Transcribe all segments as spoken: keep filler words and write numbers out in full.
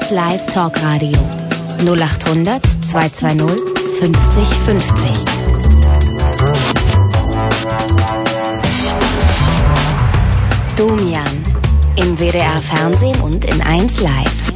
eins Live Talkradio null acht hundert zweihundertzweißig fünfzig fünfzig. Domian im W D R Fernsehen und in eins Live.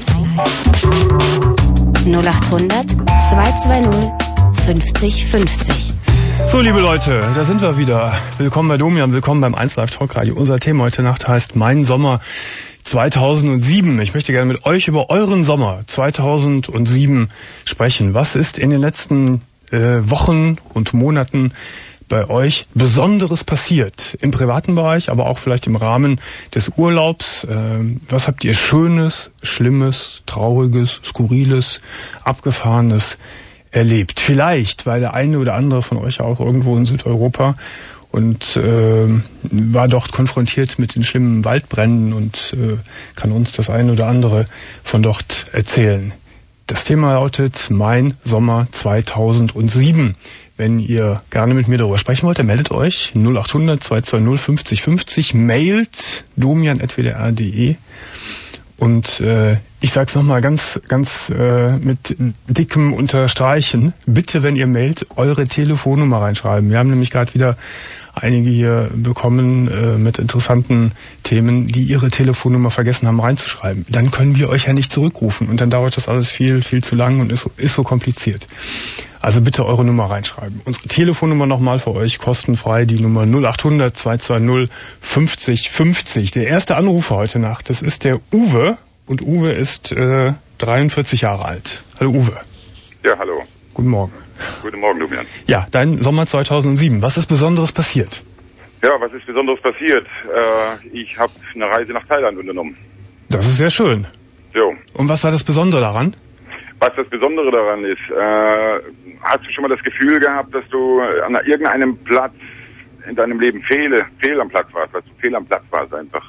null acht hundert zweihundertzweißig fünfzig fünfzig. So, liebe Leute, da sind wir wieder. Willkommen bei Domian, willkommen beim eins Live Talkradio. Unser Thema heute Nacht heißt Mein Sommer zweitausendsieben. Ich möchte gerne mit euch über euren Sommer zweitausendsieben sprechen. Was ist in den letzten äh, Wochen und Monaten bei euch Besonderes passiert? Im privaten Bereich, aber auch vielleicht im Rahmen des Urlaubs. Äh, was habt ihr Schönes, Schlimmes, Trauriges, Skurriles, Abgefahrenes erlebt? Vielleicht, weil der eine oder andere von euch auch irgendwo in Südeuropa und äh, war dort konfrontiert mit den schlimmen Waldbränden und äh, kann uns das eine oder andere von dort erzählen. Das Thema lautet Mein Sommer zweitausendsieben. Wenn ihr gerne mit mir darüber sprechen wollt, dann meldet euch null acht hundert zweihundertzweißig fünfzig fünfzig, mailt domian at w d r punkt d e. Und äh, ich sag's nochmal ganz, ganz äh, mit dickem Unterstreichen. Bitte, wenn ihr mailt, eure Telefonnummer reinschreiben. Wir haben nämlich gerade wieder einige hier bekommen äh, mit interessanten Themen, die ihre Telefonnummer vergessen haben reinzuschreiben. Dann können wir euch ja nicht zurückrufen und dann dauert das alles viel, viel zu lang und ist, ist so kompliziert. Also bitte eure Nummer reinschreiben. Unsere Telefonnummer nochmal für euch, kostenfrei, die Nummer null acht hundert zweihundertzweißig fünfzig fünfzig. Der erste Anrufer heute Nacht, das ist der Uwe. Und Uwe ist äh, dreiundvierzig Jahre alt. Hallo Uwe. Ja, hallo. Guten Morgen. Guten Morgen, Domian. Ja, dein Sommer zweitausendsieben. Was ist Besonderes passiert? Ja, was ist Besonderes passiert? Äh, ich habe eine Reise nach Thailand unternommen. Das ist sehr schön. So. Und was war das Besondere daran? Was das Besondere daran ist, äh, hast du schon mal das Gefühl gehabt, dass du an irgendeinem Platz in deinem Leben fehl, fehl am Platz warst, dass du fehl am Platz warst einfach?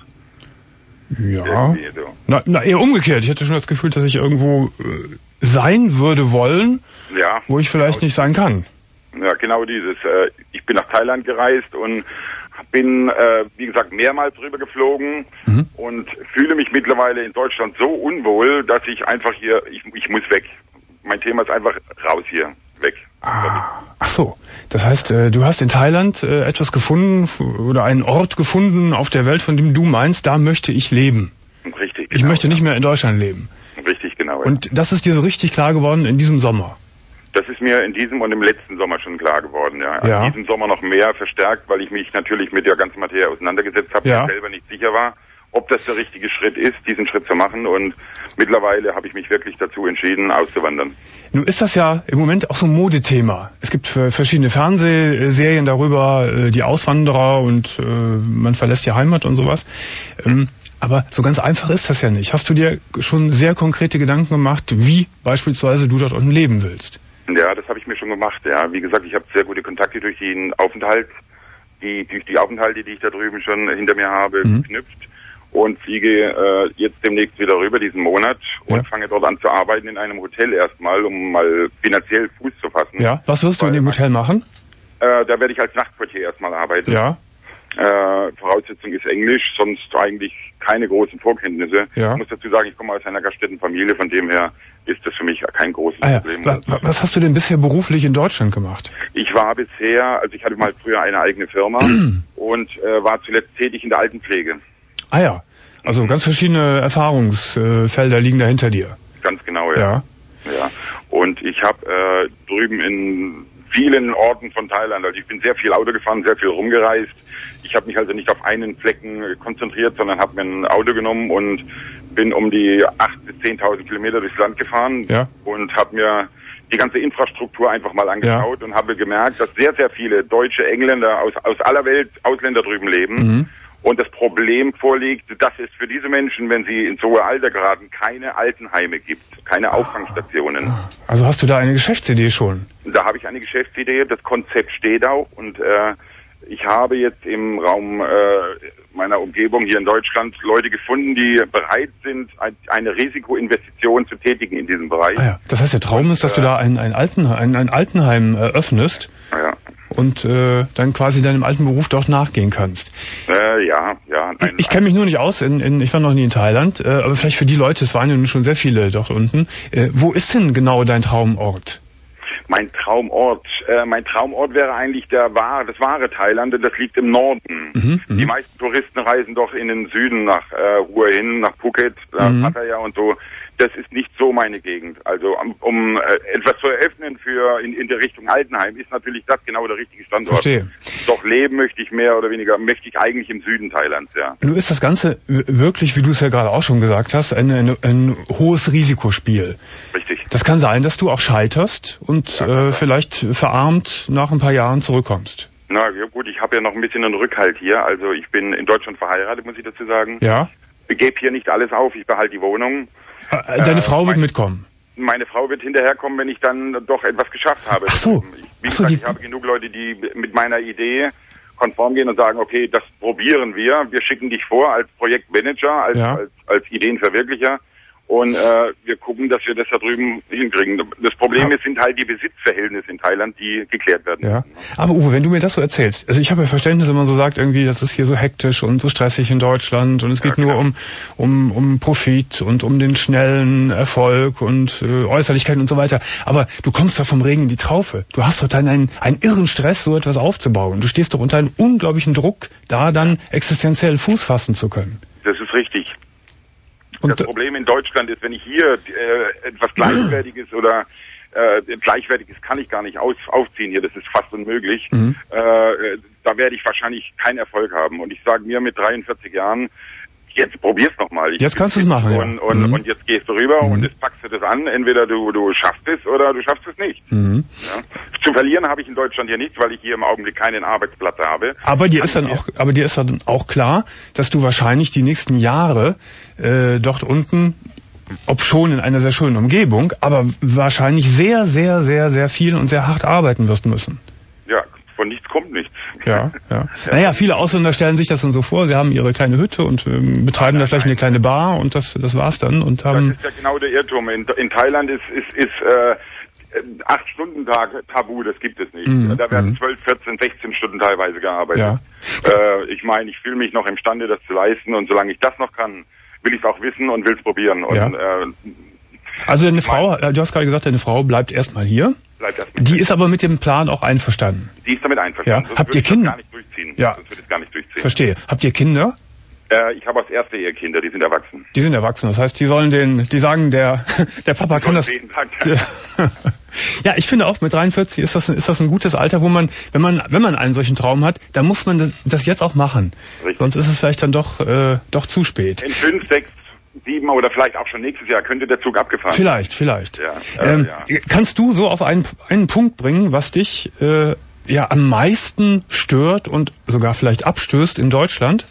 Ja. So. Na, na, eher umgekehrt. Ich hatte schon das Gefühl, dass ich irgendwo äh, sein würde wollen, ja, wo ich vielleicht genau. nicht sein kann. Ja, genau dieses. Äh, ich bin nach Thailand gereist und bin, äh, wie gesagt, mehrmals rüber geflogen mhm. und fühle mich mittlerweile in Deutschland so unwohl, dass ich einfach hier, ich, ich muss weg. Mein Thema ist einfach raus hier, weg. Ah, ach so, das heißt, äh, du hast in Thailand äh, etwas gefunden f- oder einen Ort gefunden auf der Welt, von dem du meinst, da möchte ich leben. Richtig. Ich genau, möchte ja. nicht mehr in Deutschland leben. Richtig, genau. Und ja. das ist dir so richtig klar geworden in diesem Sommer? Das ist mir in diesem und im letzten Sommer schon klar geworden, ja. ja. In diesem Sommer noch mehr verstärkt, weil ich mich natürlich mit der ganzen Materie auseinandergesetzt habe, ja. und selber nicht sicher war, ob das der richtige Schritt ist, diesen Schritt zu machen. Und mittlerweile habe ich mich wirklich dazu entschieden, auszuwandern. Nun ist das ja im Moment auch so ein Modethema. Es gibt verschiedene Fernsehserien darüber, die Auswanderer und äh, man verlässt die Heimat und sowas. Ähm, aber so ganz einfach ist das ja nicht. Hast du dir schon sehr konkrete Gedanken gemacht, wie beispielsweise du dort unten leben willst? Ja, das habe ich mir schon gemacht. Ja, wie gesagt, ich habe sehr gute Kontakte durch den Aufenthalt, die durch die Aufenthalte, die ich da drüben schon hinter mir habe, mhm. geknüpft. Und fliege äh, jetzt demnächst wieder rüber diesen Monat und ja. fange dort an zu arbeiten in einem Hotel erstmal, um mal finanziell Fuß zu fassen. Ja, was wirst du in dem Hotel machen? Äh, da werde ich als Nachtportier erstmal arbeiten. Ja. Äh, Voraussetzung ist Englisch, sonst eigentlich keine großen Vorkenntnisse. Ja. Ich muss dazu sagen, ich komme aus einer Gaststättenfamilie, von dem her ist das für mich kein großes ah, ja. Problem. Was, was hast du denn bisher beruflich in Deutschland gemacht? Ich war bisher, also ich hatte mal früher eine eigene Firma und äh, war zuletzt tätig in der Altenpflege. Ah ja, also ganz verschiedene Erfahrungsfelder liegen da hinter dir. Ganz genau, ja. Ja. ja. Und ich habe äh, drüben in vielen Orten von Thailand, also ich bin sehr viel Auto gefahren, sehr viel rumgereist. Ich habe mich also nicht auf einen Flecken konzentriert, sondern habe mir ein Auto genommen und bin um die achttausend bis zehntausend Kilometer durchs Land gefahren ja. und habe mir die ganze Infrastruktur einfach mal angeschaut ja. und habe gemerkt, dass sehr, sehr viele Deutsche, Engländer aus, aus aller Welt, Ausländer drüben leben. Mhm. Und das Problem vorliegt, dass es für diese Menschen, wenn sie ins hohe Alter geraten, keine Altenheime gibt, keine Auffangstationen. Also hast du da eine Geschäftsidee schon? Da habe ich eine Geschäftsidee, das Konzept steht auch und äh, ich habe jetzt im Raum äh, meiner Umgebung hier in Deutschland Leute gefunden, die bereit sind, ein, eine Risikoinvestition zu tätigen in diesem Bereich. Ah ja. Das heißt, der Traum ist, dass und, du da ein, ein, Alten, ein, ein Altenheim äh, öffnest. Ja. und äh, dann quasi deinem alten Beruf dort nachgehen kannst. Äh, ja, ja. Nein, ich ich kenne mich nur nicht aus, in, in, ich war noch nie in Thailand, äh, aber vielleicht für die Leute, es waren ja nun schon sehr viele dort unten. Äh, wo ist denn genau dein Traumort? Mein Traumort, äh, mein Traumort wäre eigentlich der wahre, das wahre Thailand, denn das liegt im Norden. Mhm, die meisten Touristen reisen doch in den Süden nach äh, Hua Hin, nach Phuket, nach mhm. Pattaya und so. Das ist nicht so meine Gegend. Also um, um äh, etwas zu eröffnen für in, in der Richtung Altenheim ist natürlich das genau der richtige Standort. Verstehe. Doch leben möchte ich mehr oder weniger, möchte ich eigentlich im Süden Thailands, ja. Nun ist das Ganze wirklich, wie du es ja gerade auch schon gesagt hast, ein, ein, ein hohes Risikospiel. Richtig. Das kann sein, dass du auch scheiterst und ja, äh, vielleicht verarmt nach ein paar Jahren zurückkommst. Na ja, gut, ich habe ja noch ein bisschen einen Rückhalt hier. Also ich bin in Deutschland verheiratet, muss ich dazu sagen. Ja. Ich gebe hier nicht alles auf, ich behalte die Wohnung. Deine äh, Frau wird meine, mitkommen? Meine Frau wird hinterherkommen, wenn ich dann doch etwas geschafft habe. Ach so. Ich, wie Ach gesagt, so, die... ich habe genug Leute, die mit meiner Idee konform gehen und sagen, okay, das probieren wir. Wir schicken dich vor als Projektmanager, als, ja. als, als Ideenverwirklicher. Und äh, wir gucken, dass wir das da drüben hinkriegen. Das Problem ja. ist, sind halt die Besitzverhältnisse in Thailand, die geklärt werden ja. müssen. Aber Uwe, wenn du mir das so erzählst, also ich habe ja Verständnis, wenn man so sagt, irgendwie, das ist hier so hektisch und so stressig in Deutschland und es geht ja, nur um, um, um Profit und um den schnellen Erfolg und äh, Äußerlichkeiten und so weiter. Aber du kommst da vom Regen in die Traufe. Du hast doch dann einen, einen irren Stress, so etwas aufzubauen. Du stehst doch unter einem unglaublichen Druck, da dann existenziell Fuß fassen zu können. Das ist richtig. Und das Problem in Deutschland ist, wenn ich hier äh, etwas Gleichwertiges oder äh, Gleichwertiges kann ich gar nicht aus, aufziehen hier, das ist fast unmöglich. Mhm. Äh, da werde ich wahrscheinlich keinen Erfolg haben. Und ich sage mir mit dreiundvierzig Jahren, jetzt probier's nochmal. Jetzt kannst du es machen, und, ja. Und, mhm. und jetzt gehst du rüber mhm. und jetzt packst du das an. Entweder du, du schaffst es oder du schaffst es nicht. Mhm. Ja. Zu verlieren habe ich in Deutschland hier nichts, weil ich hier im Augenblick keinen Arbeitsplatz habe. Aber dir ist dann auch, aber dir ist dann auch klar, dass du wahrscheinlich die nächsten Jahre äh, dort unten, ob schon in einer sehr schönen Umgebung, aber wahrscheinlich sehr, sehr, sehr, sehr viel und sehr hart arbeiten wirst müssen. Ja, von nichts kommt nichts. Ja, ja. Naja, viele Ausländer stellen sich das dann so vor, sie haben ihre kleine Hütte und ähm, betreiben nein, da vielleicht nein. eine kleine Bar und das das war's dann. Und haben das ist ja genau der Irrtum. In, in Thailand ist, ist, ist äh, acht Stunden Tag Tabu, das gibt es nicht. Mhm. Da werden zwölf, vierzehn, sechzehn Stunden teilweise gearbeitet. Ja. Äh, ich meine, ich fühle mich noch imstande, das zu leisten und solange ich das noch kann, will ich es auch wissen und will es probieren. Und, ja. äh, also deine Frau, du hast gerade gesagt, deine Frau bleibt erstmal hier. Bleibt erstmal die hier. ist aber mit dem Plan auch einverstanden. Die ist damit einverstanden. Ja. Habt ihr Kinder? Gar nicht durchziehen. Ja. Sonst würde ich es gar nicht durchziehen. Verstehe. Habt ihr Kinder? Äh, ich habe als erste Ehe Kinder, die sind erwachsen. Die sind erwachsen, das heißt, die sollen den, die sagen, der, der Papa die kann das. Jeden Tag, ja. Ja, ich finde auch mit dreiundvierzig ist das, ist das ein gutes Alter, wo man, wenn man, wenn man einen solchen Traum hat, dann muss man das, das jetzt auch machen. Richtig. Sonst ist es vielleicht dann doch, äh, doch zu spät. In fünf, sechs, sieben oder vielleicht auch schon nächstes Jahr könnte der Zug abgefahren sein. Vielleicht, vielleicht. Ja, äh, ähm, ja. Kannst du so auf einen, einen Punkt bringen, was dich äh, ja am meisten stört und sogar vielleicht abstößt in Deutschland?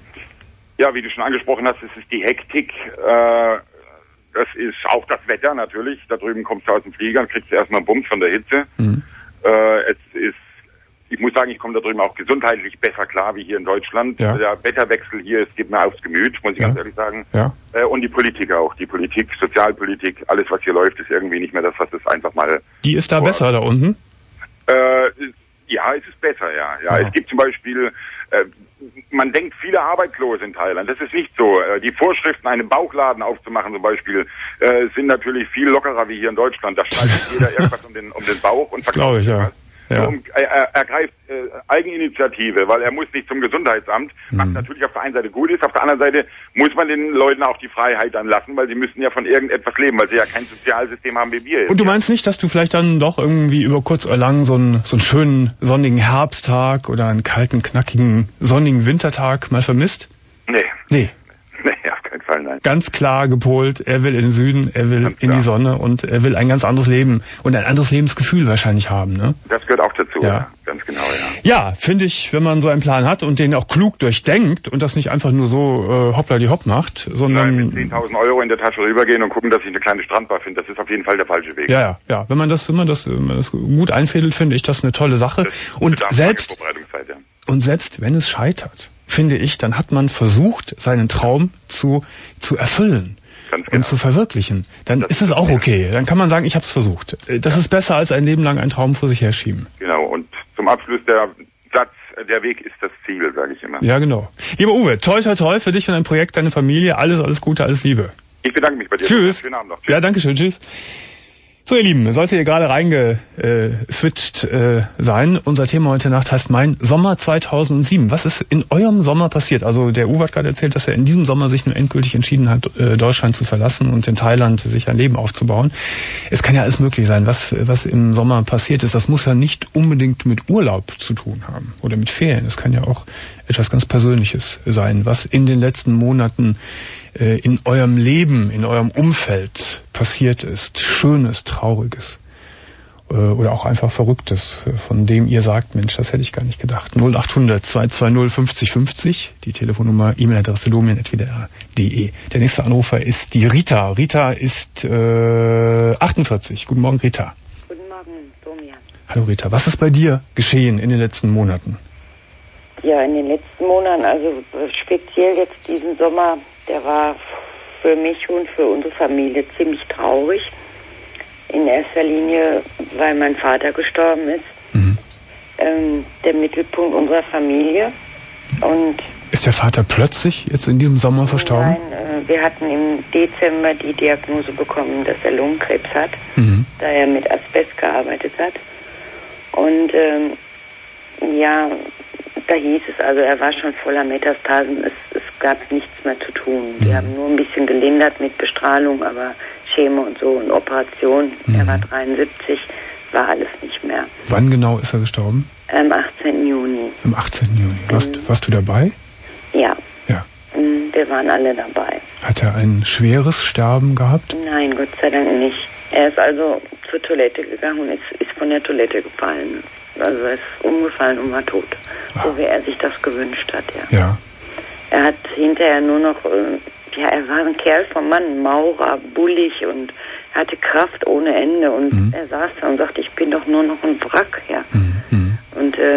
Ja, wie du schon angesprochen hast, es ist die Hektik, äh, das ist auch das Wetter natürlich. Da drüben kommst du aus dem Flieger und kriegst du erstmal einen Bums von der Hitze. Mhm. Äh, es ist, ich muss sagen, ich komme da drüben auch gesundheitlich besser klar wie hier in Deutschland. Ja. Der Wetterwechsel hier, es geht mir aufs Gemüt, muss ich ja. ganz ehrlich sagen. Ja. Äh, und die Politik auch. Die Politik, Sozialpolitik, alles was hier läuft, ist irgendwie nicht mehr das, was es einfach mal... Die ist da vor, besser da unten? Äh, ja, es ist besser, ja. Ja, ja. Es gibt zum Beispiel... Äh, man denkt, viele Arbeitslose in Thailand. Das ist nicht so. Die Vorschriften, einen Bauchladen aufzumachen zum Beispiel, äh, sind natürlich viel lockerer wie hier in Deutschland. Da schneidet jeder irgendwas um den, um den Bauch und verkauft ich, ja. Ja. So, er, er ergreift äh, Eigeninitiative, weil er muss nicht zum Gesundheitsamt, was mhm. natürlich auf der einen Seite gut ist, auf der anderen Seite muss man den Leuten auch die Freiheit dann lassen, weil sie müssen ja von irgendetwas leben, weil sie ja kein Sozialsystem haben wie wir. Und du meinst nicht, dass du vielleicht dann doch irgendwie über kurz oder lang so einen, so einen schönen sonnigen Herbsttag oder einen kalten, knackigen, sonnigen Wintertag mal vermisst? Nee. Nee. Nee, auf keinen Fall, nein. Ganz klar gepolt, er will in den Süden, er will ganz in klar. die Sonne und er will ein ganz anderes Leben und ein anderes Lebensgefühl wahrscheinlich haben, ne? Das gehört auch dazu, ja. ja. Ganz genau, ja. Ja, finde ich, wenn man so einen Plan hat und den auch klug durchdenkt und das nicht einfach nur so äh, hoppla die hopp macht, sondern... Nein, mit zehntausend Euro in der Tasche rübergehen und gucken, dass ich eine kleine Strandbar finde, das ist auf jeden Fall der falsche Weg. Ja, ja, ja. Wenn man das, wenn man das, wenn man das gut einfädelt, finde ich das eine tolle Sache. Das und selbst, ja. und selbst wenn es scheitert, finde ich, dann hat man versucht, seinen Traum zu, zu erfüllen. Ganz genau. und zu verwirklichen, dann das ist es auch okay. Dann kann man sagen, ich habe es versucht. Das ja. ist besser, als ein Leben lang einen Traum vor sich herschieben. Genau, und zum Abschluss der Satz, der Weg ist das Ziel, sage ich immer. Ja, genau. Lieber Uwe, toi, toi, toi für dich und dein Projekt, deine Familie. Alles, alles Gute, alles Liebe. Ich bedanke mich bei dir. Tschüss. Schönen Abend noch. Tschüss. Ja, danke schön. Tschüss. So, ihr Lieben, solltet ihr gerade reingeswitcht äh, sein, unser Thema heute Nacht heißt Mein Sommer zweitausendsieben. Was ist in eurem Sommer passiert? Also der Uwe hat gerade erzählt, dass er in diesem Sommer sich nur endgültig entschieden hat, äh, Deutschland zu verlassen und in Thailand sich ein Leben aufzubauen. Es kann ja alles möglich sein, was was im Sommer passiert ist. Das muss ja nicht unbedingt mit Urlaub zu tun haben oder mit Ferien. Es kann ja auch etwas ganz Persönliches sein, was in den letzten Monaten äh, in eurem Leben, in eurem Umfeld passiert ist. Schönes, Trauriges äh, oder auch einfach Verrücktes, von dem ihr sagt, Mensch, das hätte ich gar nicht gedacht. null acht hundert zwei zwei null fünfzig fünfzig, die Telefonnummer, E-Mail-Adresse domian at w d r punkt d e. Der nächste Anrufer ist die Rita. Rita ist äh, achtundvierzig. Guten Morgen, Rita. Guten Morgen, Domian. Hallo Rita, was ist bei dir geschehen in den letzten Monaten? Ja, in den letzten Monaten, also speziell jetzt diesen Sommer, der war für mich und für unsere Familie ziemlich traurig. In erster Linie, weil mein Vater gestorben ist. Mhm. Ähm, der Mittelpunkt unserer Familie. Und ist der Vater plötzlich jetzt in diesem Sommer verstorben? Nein, äh, wir hatten im Dezember die Diagnose bekommen, dass er Lungenkrebs hat, mhm. da er mit Asbest gearbeitet hat. Und ähm, ja, da hieß es, also er war schon voller Metastasen, es, es gab nichts mehr zu tun. Die mhm. haben nur ein bisschen gelindert mit Bestrahlung, aber Chemo und so und Operation. Mhm. Er war dreiundsiebzig, war alles nicht mehr. Wann genau ist er gestorben? Am achtzehnten Juni. Am achtzehnten Juni. Warst, mhm. warst du dabei? Ja. Ja. Mhm, wir waren alle dabei. Hat er ein schweres Sterben gehabt? Nein, Gott sei Dank nicht. Er ist also zur Toilette gegangen und ist, ist von der Toilette gefallen. Also er ist umgefallen und war tot. Ah. So wie er sich das gewünscht hat, ja. Ja. Er hat hinterher nur noch, äh, ja, er war ein Kerl vom Mann, Maurer, bullig und er hatte Kraft ohne Ende und mhm. er saß da und sagte, ich bin doch nur noch ein Wrack, ja. Mhm. Und äh,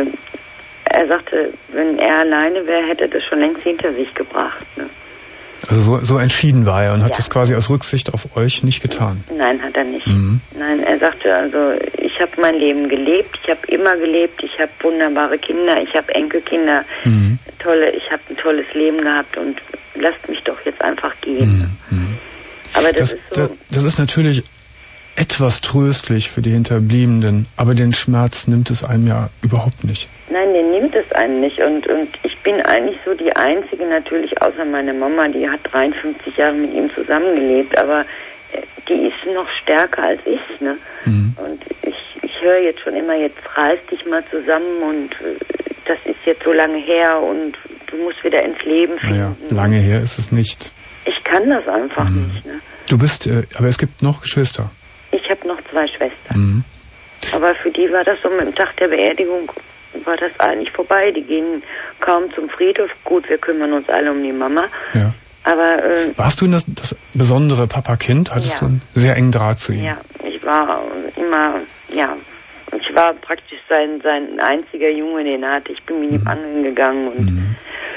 er sagte, wenn er alleine wäre, hätte er das schon längst hinter sich gebracht, ne? Also so, so entschieden war er und hat ja. das quasi aus Rücksicht auf euch nicht getan? Nein, hat er nicht. Mhm. Nein, er sagte also, ich habe mein Leben gelebt, ich habe immer gelebt, ich habe wunderbare Kinder, ich habe Enkelkinder, mhm. tolle, ich habe ein tolles Leben gehabt und lasst mich doch jetzt einfach gehen. Mhm. Aber das, das ist so... Das, das ist natürlich etwas tröstlich für die Hinterbliebenen, aber den Schmerz nimmt es einem ja überhaupt nicht. Nein, den nimmt es einem nicht und, und ich bin eigentlich so die Einzige natürlich, außer meine Mama, die hat dreiundfünfzig Jahre mit ihm zusammengelebt, aber die ist noch stärker als ich, ne? Mhm. Und ich, ich höre jetzt schon immer, jetzt reiß dich mal zusammen und das ist jetzt so lange her und du musst wieder ins Leben finden. Naja, lange her ist es nicht. Ich kann das einfach mhm. nicht, ne? Du bist, äh, aber es gibt noch Geschwister. Ich habe noch zwei Schwestern. Mhm. Aber für die war das so mit dem Tag der Beerdigung, war das eigentlich vorbei. Die gehen kaum zum Friedhof. Gut, wir kümmern uns alle um die Mama. Ja. Aber äh, warst du das, das besondere Papa-Kind? Hattest ja. du einen sehr engen Draht zu ihm? Ja, ich war immer, ja, ich war praktisch sein sein einziger Junge, den er hatte. Ich bin mit ihm mhm. angegangen und mhm.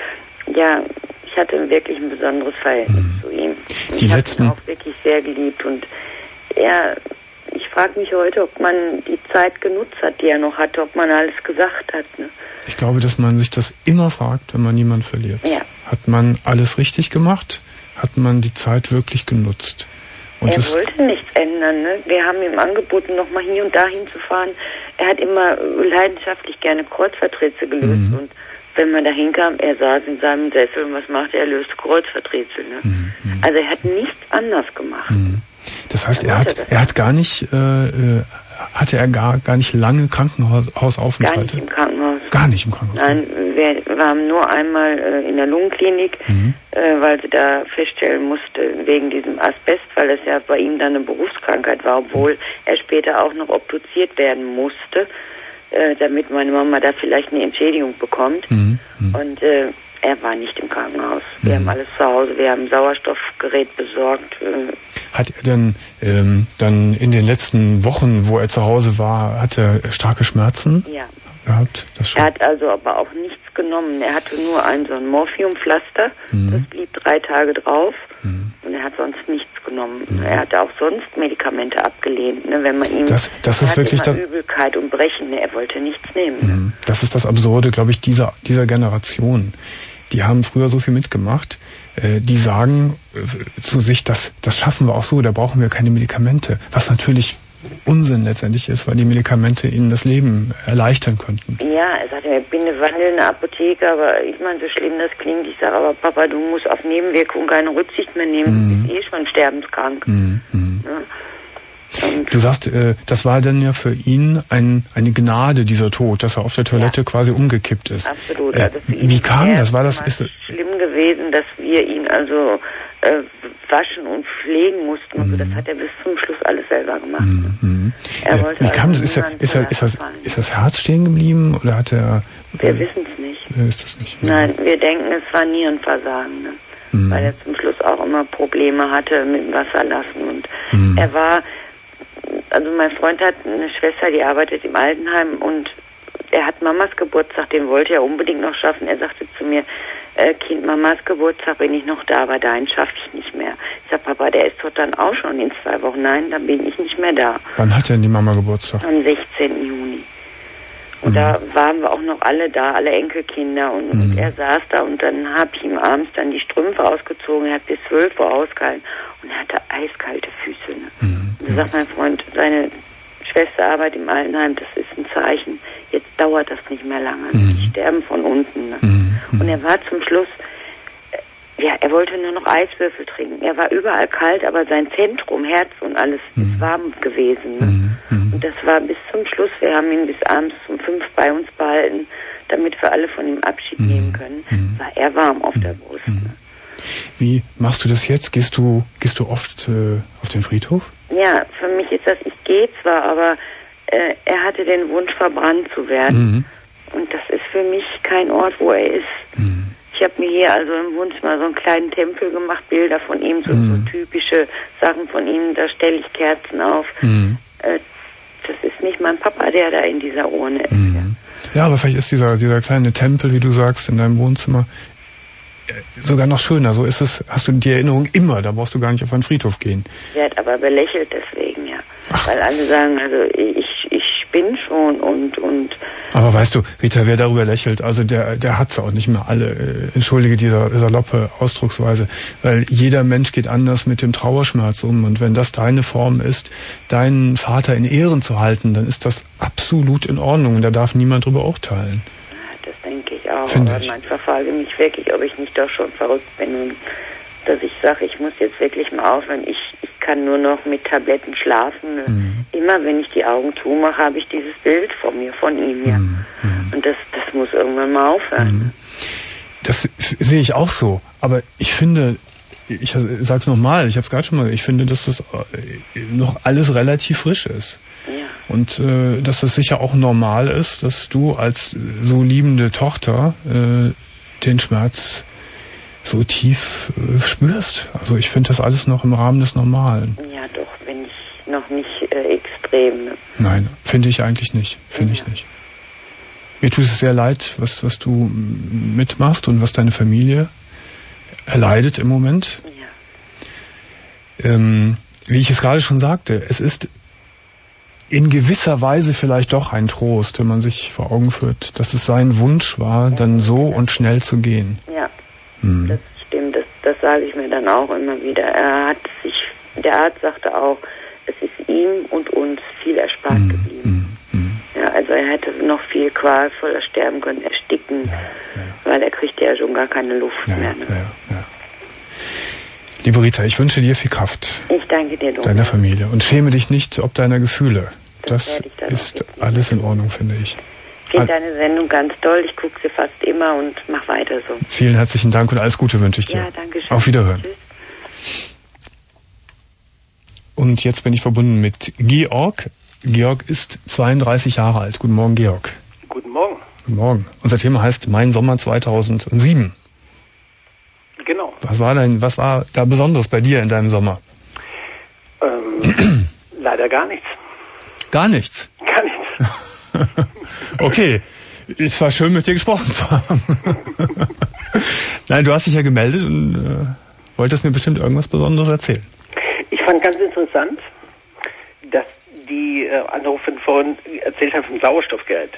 ja, ich hatte wirklich ein besonderes Verhältnis mhm. zu ihm. Die ich letzten habe ihn auch wirklich sehr geliebt und er, ich frage mich heute, ob man die Zeit genutzt hat, die er noch hatte, ob man alles gesagt hat. Ne? Ich glaube, dass man sich das immer fragt, wenn man jemanden verliert. Ja. Hat man alles richtig gemacht? Hat man die Zeit wirklich genutzt? Und er wollte nichts ändern. Ne? Wir haben ihm angeboten, noch mal hier und da hinzufahren. Er hat immer leidenschaftlich gerne Kreuzverträtsel gelöst. Mhm. Und wenn man da hinkam, er saß in seinem Sessel und was machte er? Er löste Kreuzverträtsel. Ne? Mhm. Also er hat nichts anders gemacht. Mhm. Das heißt, er hat, er hat gar nicht, äh, hatte er gar, gar nicht lange Krankenhausaufenthalte? Gar nicht im Krankenhaus. Gar nicht im Krankenhaus? Nein, wir waren nur einmal äh, in der Lungenklinik, mhm. äh, weil sie da feststellen musste, wegen diesem Asbest, weil das ja bei ihm dann eine Berufskrankheit war, obwohl er später auch noch obduziert werden musste, äh, damit meine Mama da vielleicht eine Entschädigung bekommt. Mhm. Mhm. Und äh, er war nicht im Krankenhaus. Wir mhm. haben alles zu Hause. Wir haben ein Sauerstoffgerät besorgt. Hat er denn ähm, dann in den letzten Wochen, wo er zu Hause war, hat er starke Schmerzen ja. gehabt? Das schon. Er hat also aber auch nichts genommen. Er hatte nur ein so ein Morphiumpflaster. Mhm. Das blieb drei Tage drauf. Mhm. und er hat sonst nichts genommen. Mhm. Er hat auch sonst Medikamente abgelehnt, ne, wenn man ihm das, das ist wirklich das, Übelkeit und Brechen, ne, er wollte nichts nehmen. Mhm. Ne? Das ist das Absurde, glaube ich, dieser dieser Generation. Die haben früher so viel mitgemacht. Äh, die sagen äh, zu sich, das das schaffen wir auch so, da brauchen wir keine Medikamente. Was natürlich Unsinn letztendlich ist, weil die Medikamente ihnen das Leben erleichtern könnten. Ja, er sagt, ich bin eine wandelnde Apotheke, aber ich meine, so schlimm das klingt, ich sage, aber Papa, du musst auf Nebenwirkungen keine Rücksicht mehr nehmen, mhm. du bist eh schon sterbenskrank. Mhm. Ja? Du sagst, äh, das war dann ja für ihn ein, eine Gnade, dieser Tod, dass er auf der Toilette ja. quasi umgekippt ist. Absolut. Äh, also wie kam das? War das ist schlimm gewesen, dass wir ihn also äh, waschen und pflegen mussten. Mhm. Also das hat er bis zum Schluss alles selber gemacht. Mhm. Er äh, wollte wie kam also das? Ist, er, ist, er, ist, das, ist das Herz stehen geblieben oder hat er... Wir äh, wissen es nicht. Äh, ist das nicht? Nein, wir denken, es war Nierenversagen. Ne? Mhm. Weil er zum Schluss auch immer Probleme hatte mit dem Wasserlassen. Und mhm. er war... Also mein Freund hat eine Schwester, die arbeitet im Altenheim und er hat Mamas Geburtstag, den wollte er unbedingt noch schaffen. Er sagte zu mir, äh, Kind, Mamas Geburtstag bin ich noch da, aber deinen schaffe ich nicht mehr. Ich sag, Papa, der ist doch dann auch schon in zwei Wochen. Nein, dann bin ich nicht mehr da. Wann hat denn die Mama Geburtstag? Am sechzehnten Juni. Und mhm. da waren wir auch noch alle da, alle Enkelkinder und, mhm. und er saß da und dann habe ich ihm abends dann die Strümpfe ausgezogen, er hat bis zwölf Uhr ausgehalten und er hatte eiskalte Füße. Ne? Mhm. Und da sagt mein Freund, seine Schwester arbeitet im Altenheim, das ist ein Zeichen, jetzt dauert das nicht mehr lange, mhm. die sterben von unten. Ne? Mhm. Und er war zum Schluss, ja, er wollte nur noch Eiswürfel trinken. Er war überall kalt, aber sein Zentrum, Herz und alles mhm. ist warm gewesen. Ne? Mhm. Und das war bis zum Schluss. Wir haben ihn bis abends um fünf bei uns behalten, damit wir alle von ihm Abschied mhm. nehmen können. Mhm. War er warm auf der Brust. Mhm. Ne? Wie machst du das jetzt? Gehst du, gehst du oft äh, auf den Friedhof? Ja, für mich ist das, ich gehe zwar, aber äh, er hatte den Wunsch, verbrannt zu werden. Mhm. Und das ist für mich kein Ort, wo er ist. Mhm. Ich habe mir hier also im Wohnzimmer so einen kleinen Tempel gemacht, Bilder von ihm, so, mhm. so typische Sachen von ihm, da stelle ich Kerzen auf. Mhm. Äh, das ist nicht mein Papa, der da in dieser Urne ist. Mhm. Ja. ja, aber vielleicht ist dieser, dieser kleine Tempel, wie du sagst, in deinem Wohnzimmer sogar noch schöner. So ist es, hast du die Erinnerung immer, da brauchst du gar nicht auf einen Friedhof gehen. Wird aber belächelt deswegen, ja. Ach, weil alle sagen, also ich, ich spinne schon und, und... Aber weißt du, Rita, wer darüber lächelt, also der, der hat's auch nicht mehr alle. Äh, entschuldige dieser saloppe Ausdrucksweise, weil jeder Mensch geht anders mit dem Trauerschmerz um und wenn das deine Form ist, deinen Vater in Ehren zu halten, dann ist das absolut in Ordnung und da darf niemand drüber urteilen. Das denke ich auch, Find aber ich. manchmal frage ich mich wirklich, ob ich nicht doch schon verrückt bin und dass ich sage, ich muss jetzt wirklich mal aufhören. Ich, ich kann nur noch mit Tabletten schlafen. Mhm. Immer wenn ich die Augen zumache, habe ich dieses Bild von mir, von ihm. Ja. Mhm. Und das, das muss irgendwann mal aufhören. Mhm. Das sehe ich auch so. Aber ich finde, ich sag's nochmal, ich habe es gerade schon mal, ich finde, dass das noch alles relativ frisch ist. Ja. Und äh, dass das sicher auch normal ist, dass du als so liebende Tochter äh, den Schmerz so tief äh, spürst. Also ich finde das alles noch im Rahmen des Normalen. Ja, doch, wenn ich noch nicht äh, extrem. Ne? Nein, finde ich eigentlich nicht. Finde ja. ich nicht. Mir tut es sehr leid, was, was du mitmachst und was deine Familie erleidet im Moment. Ja. Ähm, wie ich es gerade schon sagte, es ist in gewisser Weise vielleicht doch ein Trost, wenn man sich vor Augen führt, dass es sein Wunsch war, dann so und schnell zu gehen. Ja, hm. das stimmt. Das, das sage ich mir dann auch immer wieder. Er hat sich, der Arzt sagte auch, es ist ihm und uns viel erspart hm. geblieben. Hm. Ja, also er hätte noch viel qualvoller sterben können, ersticken, ja, ja. weil er kriegt ja schon gar keine Luft ja, mehr. Ne? Ja, ja. Liebe Rita, ich wünsche dir viel Kraft. Ich danke dir, Dominik. Deiner Familie. Und schäme dich nicht ob deiner Gefühle. Das, das ist alles in Ordnung, finde ich. Ich finde deine Sendung ganz toll. Ich gucke sie fast immer und mach weiter so. Vielen herzlichen Dank und alles Gute wünsche ich dir. Ja, danke schön. Auf Wiederhören. Tschüss. Und jetzt bin ich verbunden mit Georg. Georg ist zweiunddreißig Jahre alt. Guten Morgen, Georg. Guten Morgen. Guten Morgen. Unser Thema heißt Mein Sommer zweitausendsieben. Genau. Was war denn, was war da Besonderes bei dir in deinem Sommer? Ähm, leider gar nichts. Gar nichts? Gar nichts. Okay, es war schön, mit dir gesprochen zu haben. Nein, du hast dich ja gemeldet und äh, wolltest mir bestimmt irgendwas Besonderes erzählen. Ich fand ganz interessant, dass die äh, Anruferin vorhin erzählt hat vom Sauerstoffgerät.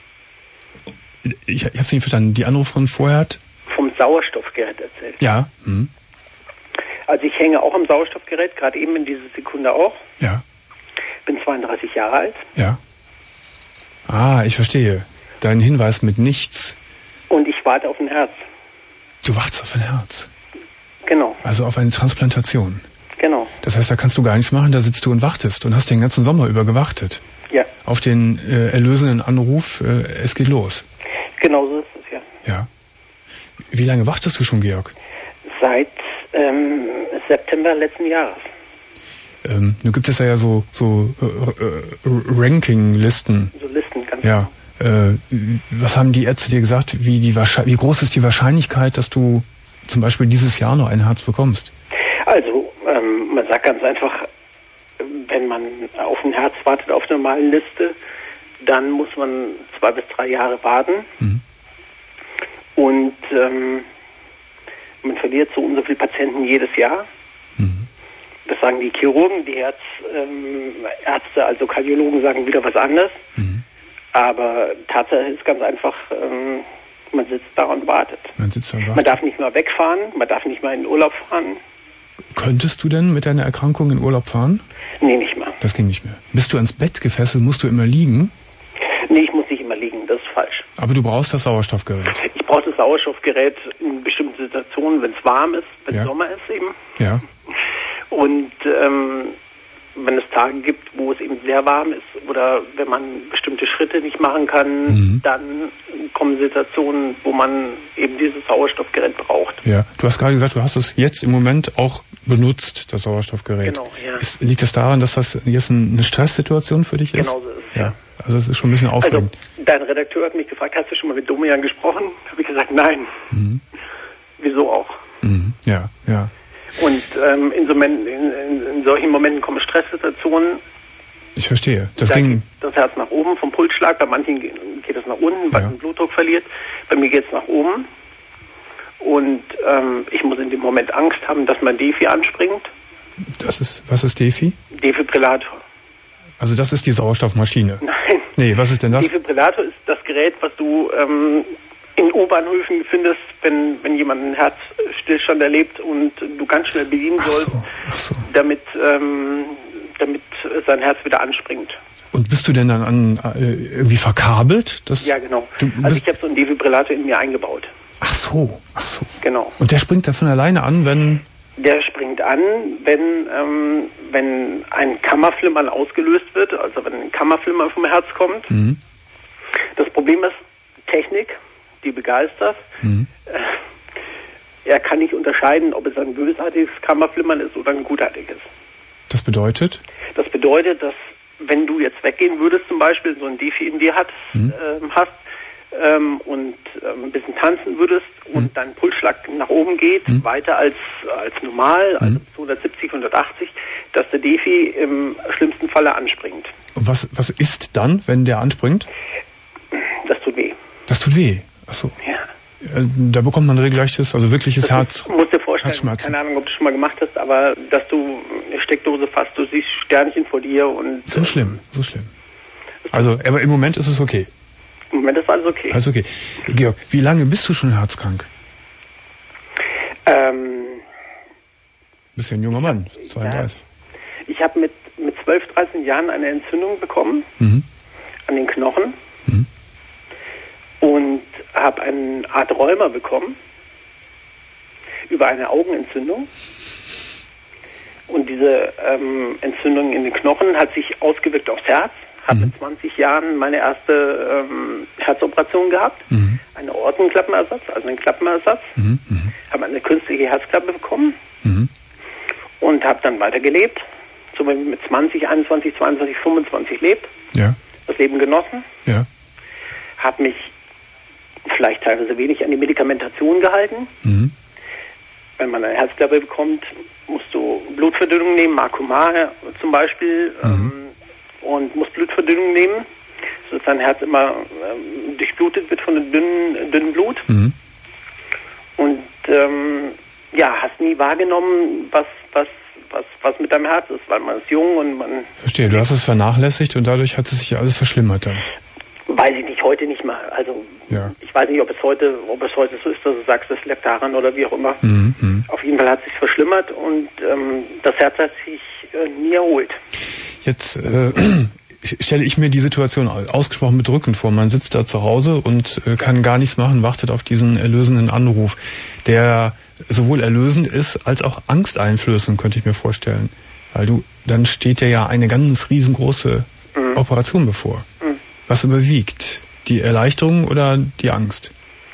Ich, ich habe es nicht verstanden. Die Anruferin vorher hat... Vom Sauerstoffgerät erzählt. Ja. Hm. Also ich hänge auch am Sauerstoffgerät, gerade eben in dieser Sekunde auch. Ja. Bin zweiunddreißig Jahre alt. Ja. Ah, ich verstehe. Dein Hinweis mit nichts. Und ich warte auf ein Herz. Du wartest auf ein Herz? Genau. Also auf eine Transplantation? Genau. Das heißt, da kannst du gar nichts machen, da sitzt du und wartest und hast den ganzen Sommer über gewartet. Ja. Auf den äh, erlösenden Anruf, äh, es geht los. Genau so ist es, ja. Ja. Wie lange wartest du schon, Georg? Seit ähm, September letzten Jahres. Ähm, nun gibt es ja so, so äh, äh, Ranking-Listen. So Listen, ganz Ja. Äh, was haben die Ärzte dir gesagt? Wie, die wie groß ist die Wahrscheinlichkeit, dass du zum Beispiel dieses Jahr noch ein Herz bekommst? Also, ähm, man sagt ganz einfach, wenn man auf ein Herz wartet auf einer normalen Liste, dann muss man zwei bis drei Jahre warten. Mhm. Und ähm, man verliert so und so viele Patienten jedes Jahr. Mhm. Das sagen die Chirurgen, die Herz, ähm, Ärzte, also Kardiologen sagen wieder was anderes. Mhm. Aber Tatsache ist ganz einfach, ähm, man sitzt da und wartet. Man sitzt da und wartet. Man darf nicht mal wegfahren, man darf nicht mal in den Urlaub fahren. Könntest du denn mit deiner Erkrankung in Urlaub fahren? Nee, nicht mehr. Das ging nicht mehr. Bist du ans Bett gefesselt? Musst du immer liegen? Nee, ich muss nicht immer liegen, das ist falsch. Aber du brauchst das Sauerstoffgerät? Ich brauche das Sauerstoffgerät in bestimmten Situationen, wenn es warm ist, wenn es ja. Sommer ist eben. Ja. Und ähm, wenn es Tage gibt, wo es eben sehr warm ist oder wenn man bestimmte Schritte nicht machen kann, mhm. dann kommen Situationen, wo man eben dieses Sauerstoffgerät braucht. Ja, du hast gerade gesagt, du hast es jetzt im Moment auch benutzt, das Sauerstoffgerät. Genau, ja. Ist, liegt das daran, dass das jetzt eine Stresssituation für dich ist? Genau so ist es, ja. ja. Also es ist schon ein bisschen aufregend. Also, dein Redakteur hat mich gefragt, hast du schon mal mit Domian gesprochen? Habe ich gesagt, nein. Mhm. Wieso auch? Mhm. Ja, ja. Und ähm, in, so in, in, in solchen Momenten kommen Stresssituationen. Ich verstehe. Das da ging geht das Herz nach oben vom Pulsschlag. Bei manchen geht es nach unten, weil ja. man den Blutdruck verliert. Bei mir geht es nach oben. Und ähm, ich muss in dem Moment Angst haben, dass mein Defi anspringt. Das ist, was ist Defi? Defibrillator. Also das ist die Sauerstoffmaschine? Nein. Nee, was ist denn das? Defibrillator ist das Gerät, was du ähm, in U-Bahnhöfen findest, wenn, wenn jemand einen Herzstillstand erlebt und du ganz schnell bedienen ach sollst, so, ach so. damit, ähm, damit sein Herz wieder anspringt. Und bist du denn dann an, äh, irgendwie verkabelt? Das, ja, genau. Du also ich habe so einen Defibrillator in mir eingebaut. Ach so, ach so. Genau. Und der springt da von alleine an, wenn... Der springt an, wenn, ähm, wenn ein Kammerflimmern ausgelöst wird, also wenn ein Kammerflimmern vom Herz kommt. Mhm. Das Problem ist Technik, die begeistert. Mhm. Äh, er kann nicht unterscheiden, ob es ein bösartiges Kammerflimmern ist oder ein gutartiges. Das bedeutet? Das bedeutet, dass wenn du jetzt weggehen würdest, zum Beispiel so ein Defi in dir hat, mhm. ähm, hast, Ähm, und ähm, ein bisschen tanzen würdest und mhm. dein Pulsschlag nach oben geht, mhm. weiter als, als normal, also mhm. hundertsiebzig, hundertachtzig, dass der Defi im schlimmsten Falle anspringt. Und was, was ist dann, wenn der anspringt? Das tut weh. Das tut weh? Achso. Ja. Da bekommt man regelrechtes, also wirkliches das Herz. Ist, musst dir vorstellen, keine Ahnung, ob du schon mal gemacht hast, aber dass du eine Steckdose fasst, du siehst Sternchen vor dir und... So schlimm, so schlimm. Also, aber im Moment ist es okay. Im Moment ist alles okay. Alles okay. Georg, wie lange bist du schon herzkrank? Ähm, bist ja ein junger Mann, zweiunddreißig. Ja, ich habe mit, mit zwölf, dreizehn Jahren eine Entzündung bekommen mhm. an den Knochen mhm. und habe eine Art Rheuma bekommen über eine Augenentzündung. Und diese ähm, Entzündung in den Knochen hat sich ausgewirkt aufs Herz. Habe mit zwanzig Jahren meine erste ähm, Herzoperation gehabt, mhm. einen Aortenklappenersatz, also einen Klappenersatz, mhm. mhm. habe eine künstliche Herzklappe bekommen mhm. und habe dann weitergelebt, so wie man mit zwanzig, einundzwanzig, zweiundzwanzig, fünfundzwanzig lebt, ja. das Leben genossen, ja. habe mich vielleicht teilweise wenig an die Medikamentation gehalten. Mhm. Wenn man eine Herzklappe bekommt, musst du Blutverdünnung nehmen, Marcumar zum Beispiel, mhm. ähm, und muss Blutverdünnung nehmen, sodass dein Herz immer ähm, durchblutet wird von dem dünnen, dünnen Blut. Mhm. Und ähm, ja, hast nie wahrgenommen, was, was, was, was mit deinem Herz ist, weil man ist jung und man... Verstehe, du hast es vernachlässigt und dadurch hat es sich alles verschlimmert dann. Weiß ich nicht, heute nicht mehr. Also ja. Ich weiß nicht, ob es heute, ob es heute so ist, dass du sagst, das liegt daran oder wie auch immer. Mhm. Auf jeden Fall hat es sich verschlimmert und ähm, das Herz hat sich äh, nie erholt. Jetzt äh, stelle ich mir die Situation ausgesprochen bedrückend vor. Man sitzt da zu Hause und äh, kann gar nichts machen, wartet auf diesen erlösenden Anruf, der sowohl erlösend ist, als auch angsteinflößend, könnte ich mir vorstellen. Weil du, dann steht dir ja eine ganz riesengroße mhm. Operation bevor. Mhm. Was überwiegt? Die Erleichterung oder die Angst?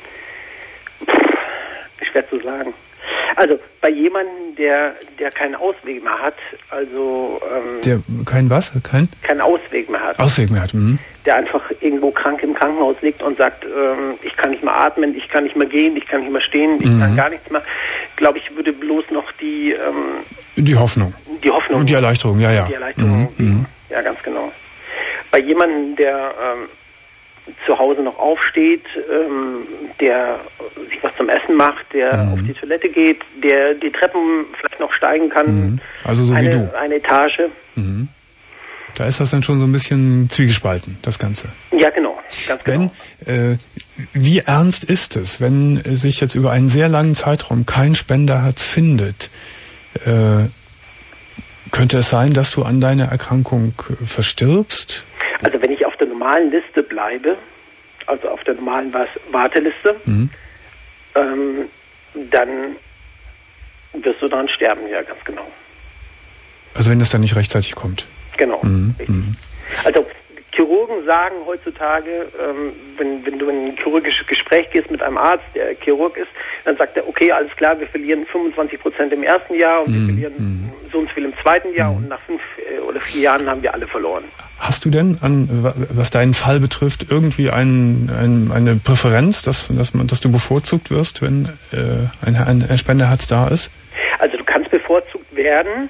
Schwer zu sagen. Also bei jemandem, der der keinen Ausweg mehr hat, also ähm, der keinen was? Kein? Keinen Ausweg mehr hat. Ausweg mehr hat. Mhm. Der einfach irgendwo krank im Krankenhaus liegt und sagt, ähm, ich kann nicht mehr atmen, ich kann nicht mehr gehen, ich kann nicht mehr stehen, ich mhm. kann gar nichts mehr. Glaube ich, würde bloß noch die ähm, die Hoffnung. Die Hoffnung. Und die Erleichterung, ja, ja. Die Erleichterung. Mhm. Ja, ganz genau. Bei jemandem, der ähm, zu Hause noch aufsteht, ähm, der sich was zum Essen macht, der mhm. auf die Toilette geht, der die Treppen vielleicht noch steigen kann. Mhm. Also so eine, wie du. Eine Etage. Mhm. Da ist das dann schon so ein bisschen zwiegespalten, das Ganze. Ja, genau. Ganz genau. Wenn, äh, wie ernst ist es, wenn sich jetzt über einen sehr langen Zeitraum kein Spenderherz findet? Äh, könnte es sein, dass du an deiner Erkrankung verstirbst? Also wenn ich auf der normalen Liste bleibe, also auf der normalen Warteliste, mhm. ähm, dann wirst du daran sterben, ja, ganz genau. Also wenn das dann nicht rechtzeitig kommt? Genau. Mhm. Mhm. Also Chirurgen sagen heutzutage, ähm, wenn, wenn du in ein chirurgisches Gespräch gehst mit einem Arzt, der Chirurg ist, dann sagt er, okay, alles klar, wir verlieren fünfundzwanzig Prozent im ersten Jahr und mhm. wir verlieren mhm. so und so viel im zweiten Jahr mhm. und nach fünf äh, oder vier Jahren haben wir alle verloren. Hast du denn, an, was deinen Fall betrifft, irgendwie ein, ein, eine Präferenz, dass, dass, man, dass du bevorzugt wirst, wenn äh, ein, ein Spenderherz da ist? Also du kannst bevorzugt werden.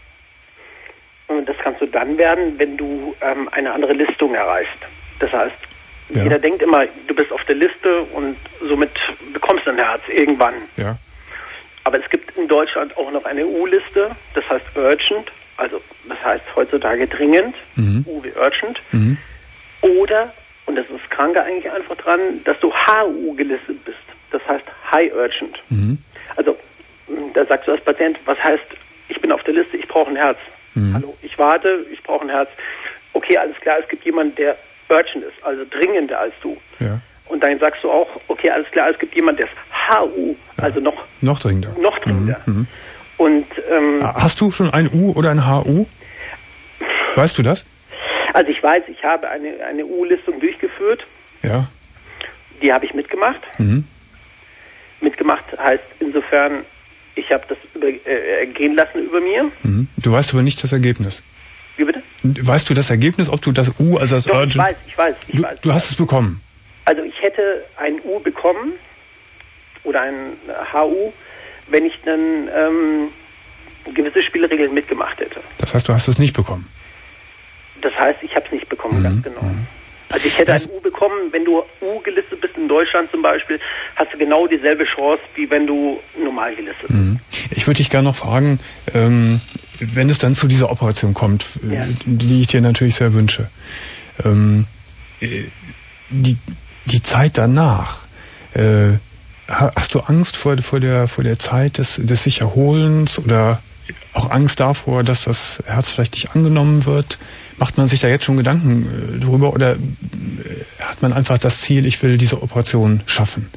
Und das kannst du dann werden, wenn du ähm, eine andere Listung erreichst. Das heißt, ja. jeder denkt immer, du bist auf der Liste und somit bekommst du ein Herz irgendwann. Ja. Aber es gibt in Deutschland auch noch eine U-Liste, das heißt urgent, also das heißt heutzutage dringend, mhm. U wie urgent. Mhm. Oder, und das ist Kranke eigentlich einfach dran, dass du H U gelistet bist. Das heißt high urgent. Mhm. Also da sagst du als Patient, was heißt, ich bin auf der Liste, ich brauche ein Herz. Mhm. Hallo, ich warte, ich brauche ein Herz. Okay, alles klar, es gibt jemanden, der urgent ist, also dringender als du. Ja. Und dann sagst du auch, okay, alles klar, es gibt jemanden, der ist H U, ja. also noch, noch dringender. Noch dringender. Mhm. Und, ähm, hast du schon ein U oder ein H U? Weißt du das? Also ich weiß, ich habe eine, eine U-Listung durchgeführt. Ja. Die habe ich mitgemacht. Mhm. Mitgemacht heißt insofern, ich habe das über, äh, gehen lassen über mir. Mhm. Du weißt aber nicht das Ergebnis. Wie bitte? Weißt du das Ergebnis, ob du das U, also das Doch, Urgent... ich weiß, ich weiß. Ich du, weiß, du hast weiß. es bekommen? Also ich hätte ein U bekommen oder ein H U, wenn ich dann ähm, gewisse Spielregeln mitgemacht hätte. Das heißt, du hast es nicht bekommen? Das heißt, ich habe es nicht bekommen, mhm. ganz genau. Mhm. Also ich hätte das ein U bekommen, wenn du U gelistet bist in Deutschland zum Beispiel, hast du genau dieselbe Chance, wie wenn du normal gelistet bist. Mhm. Ich würde dich gerne noch fragen, ähm, wenn es dann zu dieser Operation kommt, ja. die ich dir natürlich sehr wünsche, ähm, die, die Zeit danach, äh, hast du Angst vor, vor, der, vor der Zeit des, des sich Erholens oder auch Angst davor, dass das Herz vielleicht nicht angenommen wird? Macht man sich da jetzt schon Gedanken äh, drüber oder äh, hat man einfach das Ziel, ich will diese Operation schaffen?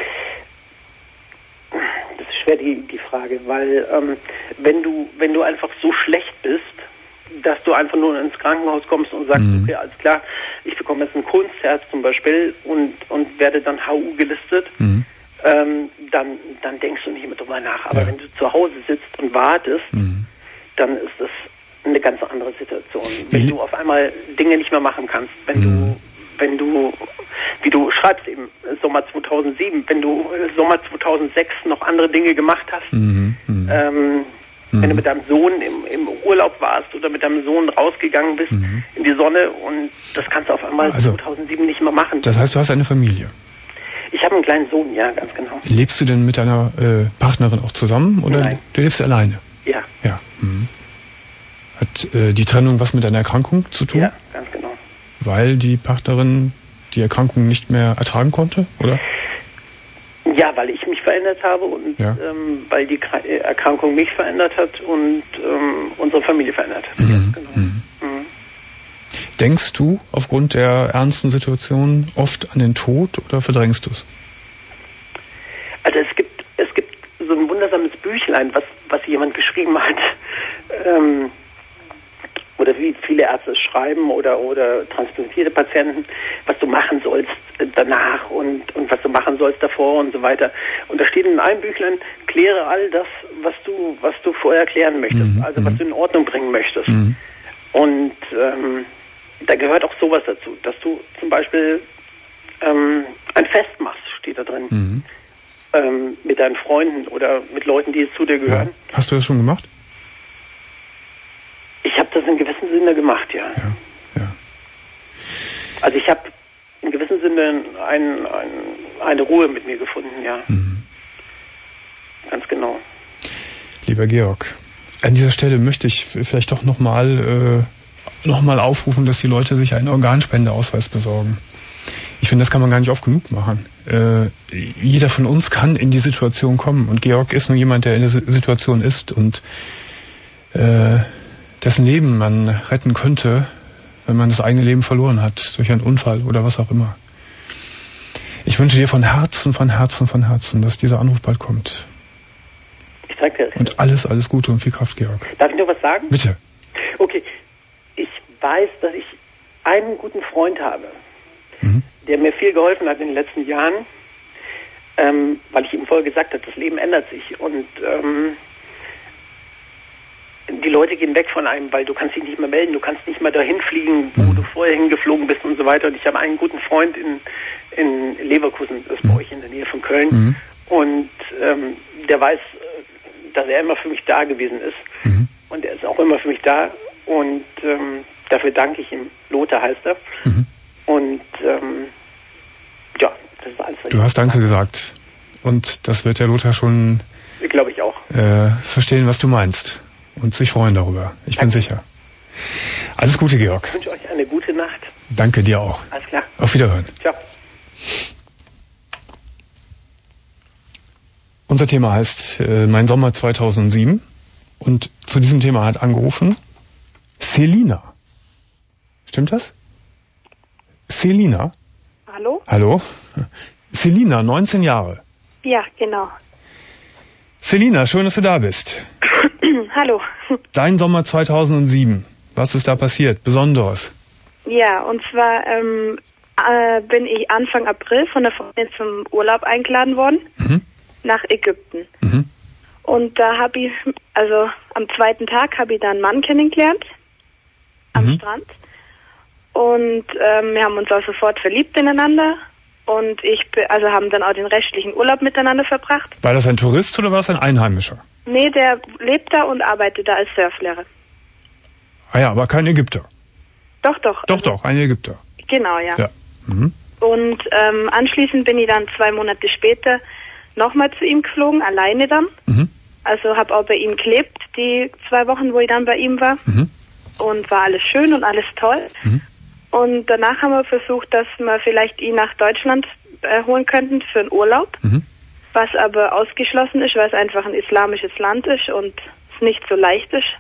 Das ist schwer die, die Frage, weil ähm, wenn du wenn du einfach so schlecht bist, dass du einfach nur ins Krankenhaus kommst und sagst, mhm. okay, alles klar, ich bekomme jetzt ein Kunstherz zum Beispiel und, und werde dann H U gelistet, mhm. ähm, dann, dann denkst du nicht mehr drüber nach. Aber ja. wenn du zu Hause sitzt und wartest, mhm. dann ist das eine ganz andere Situation. Wenn du auf einmal Dinge nicht mehr machen kannst, wenn mhm. du, wenn du, wie du schreibst eben, Sommer zweitausendsieben, wenn du Sommer zweitausendsechs noch andere Dinge gemacht hast, mhm. Mhm. Ähm, mhm. wenn du mit deinem Sohn im, im Urlaub warst oder mit deinem Sohn rausgegangen bist mhm. in die Sonne und das kannst du auf einmal also, zweitausendsieben nicht mehr machen. Das heißt, du hast eine Familie? Ich habe einen kleinen Sohn, ja, ganz genau. Lebst du denn mit deiner äh, Partnerin auch zusammen? Oder Nein. Du lebst alleine? Ja. Ja. Mhm. Hat äh, die Trennung was mit deiner Erkrankung zu tun? Ja, ganz genau. Weil die Partnerin die Erkrankung nicht mehr ertragen konnte, oder? Ja, weil ich mich verändert habe und ja. ähm, weil die Erkrankung mich verändert hat und ähm, unsere Familie verändert hat. Mhm. Genau. Mhm. Mhm. Denkst du aufgrund der ernsten Situation oft an den Tod oder verdrängst du es? Also es gibt es gibt so ein wundersames Büchlein, was was jemand geschrieben hat, ähm, oder wie viele Ärzte es schreiben oder oder transplantierte Patienten, was du machen sollst danach und und was du machen sollst davor und so weiter. Und da steht in einem Büchlein: Kläre all das, was du was du vorher klären möchtest, mhm. also was du in Ordnung bringen möchtest. Mhm. Und ähm, da gehört auch sowas dazu, dass du zum Beispiel ähm, ein Fest machst, steht da drin, mhm. ähm, mit deinen Freunden oder mit Leuten, die zu dir gehören. Ja. Hast du das schon gemacht? Ich habe das in gewissem Sinne gemacht, ja. ja, ja. Also ich habe in gewissem Sinne ein, ein, eine Ruhe mit mir gefunden, ja. Mhm. Ganz genau. Lieber Georg, an dieser Stelle möchte ich vielleicht doch nochmal äh, noch mal aufrufen, dass die Leute sich einen Organspendeausweis besorgen. Ich finde, das kann man gar nicht oft genug machen. Äh, jeder von uns kann in die Situation kommen. Und Georg ist nun jemand, der in der Situation ist und äh, dessen Leben man retten könnte, wenn man das eigene Leben verloren hat, durch einen Unfall oder was auch immer. Ich wünsche dir von Herzen, von Herzen, von Herzen, dass dieser Anruf bald kommt. Ich danke dir. Und alles, alles Gute und viel Kraft, Georg. Darf ich noch was sagen? Bitte. Okay. Ich weiß, dass ich einen guten Freund habe, mhm. der mir viel geholfen hat in den letzten Jahren, ähm, weil ich ihm vorher gesagt habe, das Leben ändert sich und ähm, die Leute gehen weg von einem, weil du kannst dich nicht mehr melden, du kannst nicht mehr dahin fliegen, wo mhm. du vorher hingeflogen bist und so weiter. Und ich habe einen guten Freund in, in Leverkusen, das ist mhm. bei euch in der Nähe von Köln, mhm. und ähm, der weiß, dass er immer für mich da gewesen ist. Mhm. Und er ist auch immer für mich da und ähm, dafür danke ich ihm. Lothar heißt er. Mhm. Und ähm, ja, das war alles. Du hast Danke gesagt. Und das wird der Lothar schon, glaube ich auch, äh, verstehen, was du meinst. Und sich freuen darüber. Ich Danke. Bin sicher. Alles Gute, Georg. Ich wünsche euch eine gute Nacht. Danke dir auch. Alles klar. Auf Wiederhören. Ciao. Unser Thema heißt äh, Mein Sommer zweitausendsieben. Und zu diesem Thema hat angerufen Selina. Stimmt das? Selina? Hallo? Hallo? Selina, neunzehn Jahre. Ja, genau. Selina, schön, dass du da bist. Hallo. Dein Sommer zweitausendsieben. Was ist da passiert? Besonderes? Ja, und zwar ähm, äh, bin ich Anfang April von der Freundin zum Urlaub eingeladen worden. Mhm. Nach Ägypten. Mhm. Und da habe ich, also am zweiten Tag habe ich da einen Mann kennengelernt. Am mhm. Strand. Und ähm, wir haben uns auch sofort verliebt ineinander. Und ich, also haben dann auch den restlichen Urlaub miteinander verbracht. War das ein Tourist oder war es ein Einheimischer? Nee, der lebt da und arbeitet da als Surflehrer. Ah ja, aber kein Ägypter. Doch, doch. Doch, also, doch, ein Ägypter. Genau, ja. ja. Mhm. Und ähm, anschließend bin ich dann zwei Monate später nochmal zu ihm geflogen, alleine dann. Mhm. Also habe auch bei ihm gelebt, die zwei Wochen, wo ich dann bei ihm war. Mhm. Und war alles schön und alles toll. Mhm. Und danach haben wir versucht, dass wir vielleicht ihn nach Deutschland äh, holen könnten für einen Urlaub. Mhm. Was aber ausgeschlossen ist, weil es einfach ein islamisches Land ist und es nicht so leicht ist.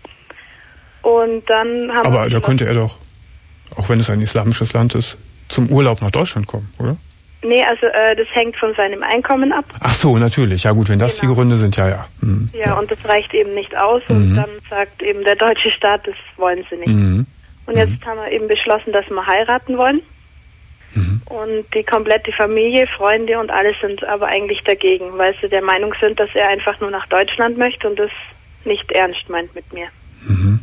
Und dann haben aber wir da könnte er doch, auch wenn es ein islamisches Land ist, zum Urlaub nach Deutschland kommen, oder? Nee, also äh, das hängt von seinem Einkommen ab. Ach so, natürlich. Ja gut, wenn das genau. die Gründe sind, ja, ja. Mhm. Ja, ja, und das reicht eben nicht aus. Mhm. Und dann sagt eben der deutsche Staat, das wollen sie nicht. Mhm. Und jetzt mhm. haben wir eben beschlossen, dass wir heiraten wollen. Mhm. Und die komplette Familie, Freunde und alles sind aber eigentlich dagegen, weil sie der Meinung sind, dass er einfach nur nach Deutschland möchte und das nicht ernst meint mit mir. Mhm.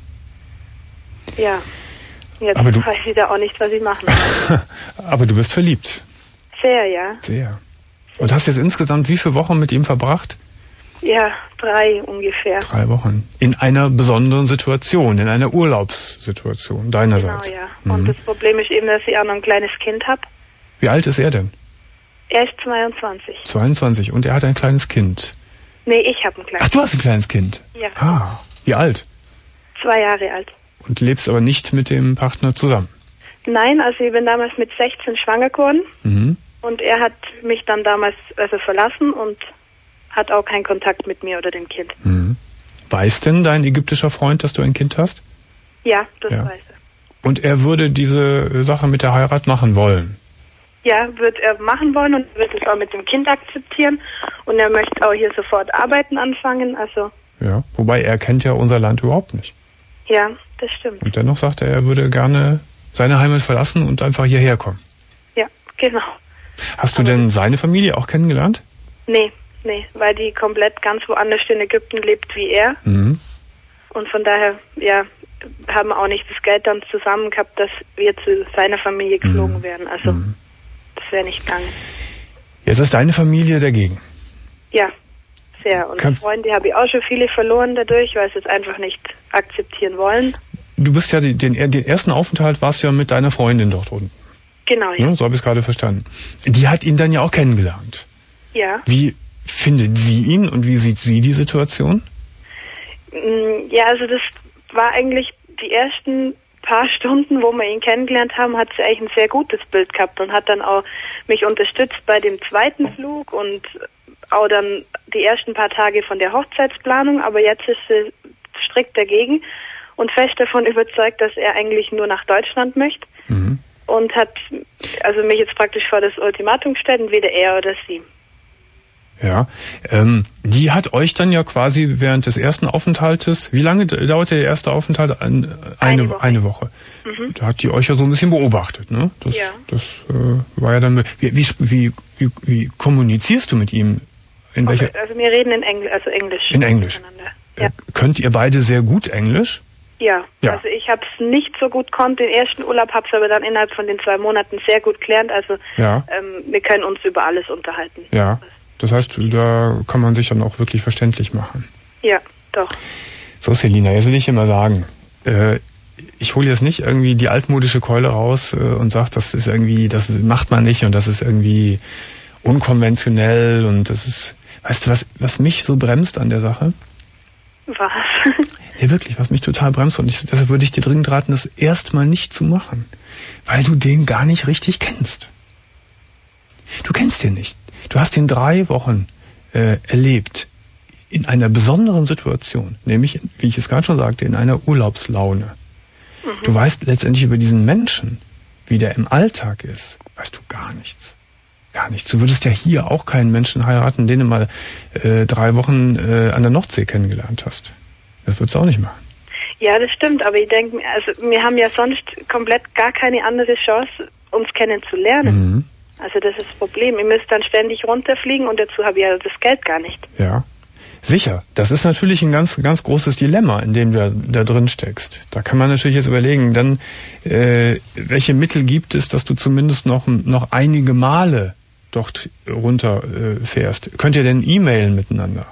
Ja, jetzt aber du, weiß ich da auch nicht, was ich machen soll. Aber du bist verliebt. Sehr, ja. Sehr. Und hast jetzt insgesamt wie viele Wochen mit ihm verbracht? Ja, drei ungefähr. Drei Wochen. In einer besonderen Situation, in einer Er ist zweiundzwanzig. zweiundzwanzig und er hat ein kleines Kind. Nee, ich habe ein kleines Kind. Ach, du hast ein kleines Kind? Ja. Ah, wie alt? Zwei Jahre alt. Und lebst aber nicht mit dem Partner zusammen? Nein, also ich bin damals mit sechzehn schwanger geworden. Mhm. Und er hat mich dann damals also verlassen und hat auch keinen Kontakt mit mir oder dem Kind. Mhm. Weiß denn dein ägyptischer Freund, dass du ein Kind hast? Ja, das ja. weiß er. Und er würde diese Sache mit der Heirat machen wollen? Ja, wird er machen wollen und wird es auch mit dem Kind akzeptieren. Und er möchte auch hier sofort arbeiten anfangen, also... Ja, wobei er kennt ja unser Land überhaupt nicht. Ja, das stimmt. Und dennoch sagt er, er würde gerne seine Heimat verlassen und einfach hierher kommen. Ja, genau. Hast du Aber denn seine Familie auch kennengelernt? Nee, nee, weil die komplett ganz woanders in Ägypten lebt wie er. Mhm. Und von daher, ja, haben auch nicht das Geld dann zusammen gehabt, dass wir zu seiner Familie geflogen mhm. wären. Also, mhm. das wäre nicht gegangen. Jetzt ist deine Familie dagegen? Ja, sehr. Und Kannst Freunde habe ich auch schon viele verloren dadurch, weil sie es einfach nicht akzeptieren wollen. Du bist ja, den, den ersten Aufenthalt warst ja mit deiner Freundin dort unten. Genau, ja. ja so habe ich es gerade verstanden. Die hat ihn dann ja auch kennengelernt. Ja. Wie findet sie ihn und wie sieht sie die Situation? Ja, also das war eigentlich die ersten paar Stunden, wo wir ihn kennengelernt haben, hat sie eigentlich ein sehr gutes Bild gehabt und hat dann auch mich unterstützt bei dem zweiten Flug und auch dann die ersten paar Tage von der Hochzeitsplanung, aber jetzt ist sie strikt dagegen und fest davon überzeugt, dass er eigentlich nur nach Deutschland möchte mhm. und hat also mich jetzt praktisch vor das Ultimatum gestellt, entweder er oder sie. Ja, ähm, die hat euch dann ja quasi während des ersten Aufenthaltes, wie lange dauerte der erste Aufenthalt? Ein, eine, eine Woche. Eine Woche. Mhm. Da hat die euch ja so ein bisschen beobachtet, ne? Das, ja. Das äh, war ja dann. Wie, wie, wie, wie, wie kommunizierst du mit ihm? In okay, welcher? Also wir reden in Englisch, also Englisch. In Englisch. Ja. Äh, könnt ihr beide sehr gut Englisch? Ja, ja. Also ich habe es nicht so gut konnt, den ersten Urlaub habe es aber dann innerhalb von den zwei Monaten sehr gut gelernt. Also ja. ähm, wir können uns über alles unterhalten. Ja. Das heißt, da kann man sich dann auch wirklich verständlich machen. Ja, doch. So, Selina, jetzt will ich dir mal sagen, äh, ich hole jetzt nicht irgendwie die altmodische Keule raus äh, und sage, das ist irgendwie, das macht man nicht und das ist irgendwie unkonventionell und das ist, weißt du, was, was mich so bremst an der Sache? Was? Ja, wirklich, was mich total bremst und ich, deshalb würde ich dir dringend raten, das erstmal nicht zu machen, weil du den gar nicht richtig kennst. Du kennst den nicht. Du hast ihn drei Wochen äh, erlebt in einer besonderen Situation, nämlich, wie ich es gerade schon sagte, in einer Urlaubslaune. Mhm. Du weißt letztendlich über diesen Menschen, wie der im Alltag ist, weißt du gar nichts. Gar nichts. Du würdest ja hier auch keinen Menschen heiraten, den du mal äh, drei Wochen äh, an der Nordsee kennengelernt hast. Das würdest du auch nicht machen. Ja, das stimmt, aber ich denke, also wir haben ja sonst komplett gar keine andere Chance, uns kennenzulernen. Mhm. Also das ist das Problem. Ihr müsst dann ständig runterfliegen und dazu habe ich ja das Geld gar nicht. Ja, sicher. Das ist natürlich ein ganz ganz großes Dilemma, in dem du da drin steckst. Da kann man natürlich jetzt überlegen, dann äh, welche Mittel gibt es, dass du zumindest noch noch einige Male dort runterfährst. Äh, Könnt ihr denn e-mailen miteinander?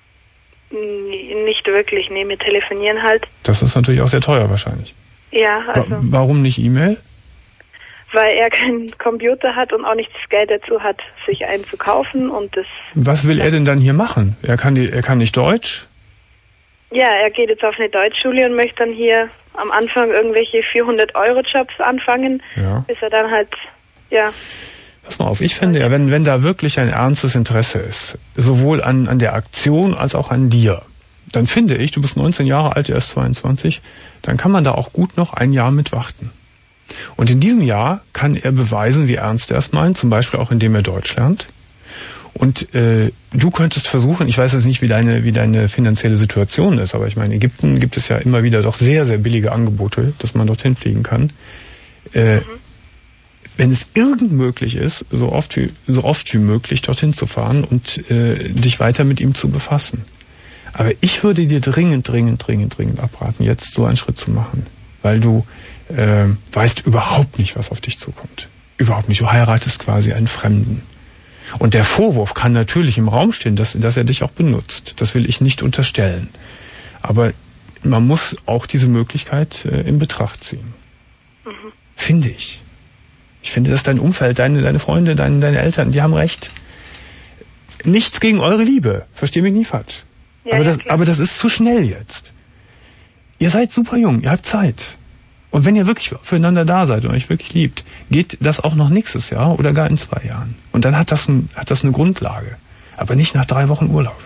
Nicht wirklich, nee, wir telefonieren halt. Das ist natürlich auch sehr teuer wahrscheinlich. Ja, also... Wa- warum nicht E-Mail? Weil er keinen Computer hat und auch nicht das Geld dazu hat, sich einen zu kaufen und das... Was will er denn dann hier machen? Er kann, die, er kann nicht Deutsch? Ja, er geht jetzt auf eine Deutschschule und möchte dann hier am Anfang irgendwelche vierhundert-Euro-Jobs anfangen, ja. bis er dann halt, ja... Pass mal auf, ich finde ja, wenn, wenn da wirklich ein ernstes Interesse ist, sowohl an, an der Aktion als auch an dir, dann finde ich, du bist neunzehn Jahre alt, er ist zweiundzwanzig, dann kann man da auch gut noch ein Jahr mit warten. Und in diesem Jahr kann er beweisen, wie ernst er es meint, zum Beispiel auch indem er Deutsch lernt. Und äh, du könntest versuchen, ich weiß jetzt nicht, wie deine, wie deine finanzielle Situation ist, aber ich meine, in Ägypten gibt es ja immer wieder doch sehr, sehr billige Angebote, dass man dorthin fliegen kann. Äh, mhm. Wenn es irgend möglich ist, so oft wie, so oft wie möglich dorthin zu fahren und äh, dich weiter mit ihm zu befassen. Aber ich würde dir dringend, dringend, dringend, dringend abraten, jetzt so einen Schritt zu machen, weil du äh, weißt überhaupt nicht, was auf dich zukommt. Überhaupt nicht. Du heiratest quasi einen Fremden. Und der Vorwurf kann natürlich im Raum stehen, dass, dass er dich auch benutzt. Das will ich nicht unterstellen. Aber man muss auch diese Möglichkeit äh, in Betracht ziehen. Mhm. Finde ich. Ich finde, dass dein Umfeld, deine, deine Freunde, deine, deine Eltern, die haben recht. Nichts gegen eure Liebe. Versteh mich nicht falsch. Ja, aber, das, aber das ist zu schnell jetzt. Ihr seid super jung, ihr habt Zeit. Und wenn ihr wirklich füreinander da seid und euch wirklich liebt, geht das auch noch nächstes Jahr oder gar in zwei Jahren. Und dann hat das, ein, hat das eine Grundlage. Aber nicht nach drei Wochen Urlaub.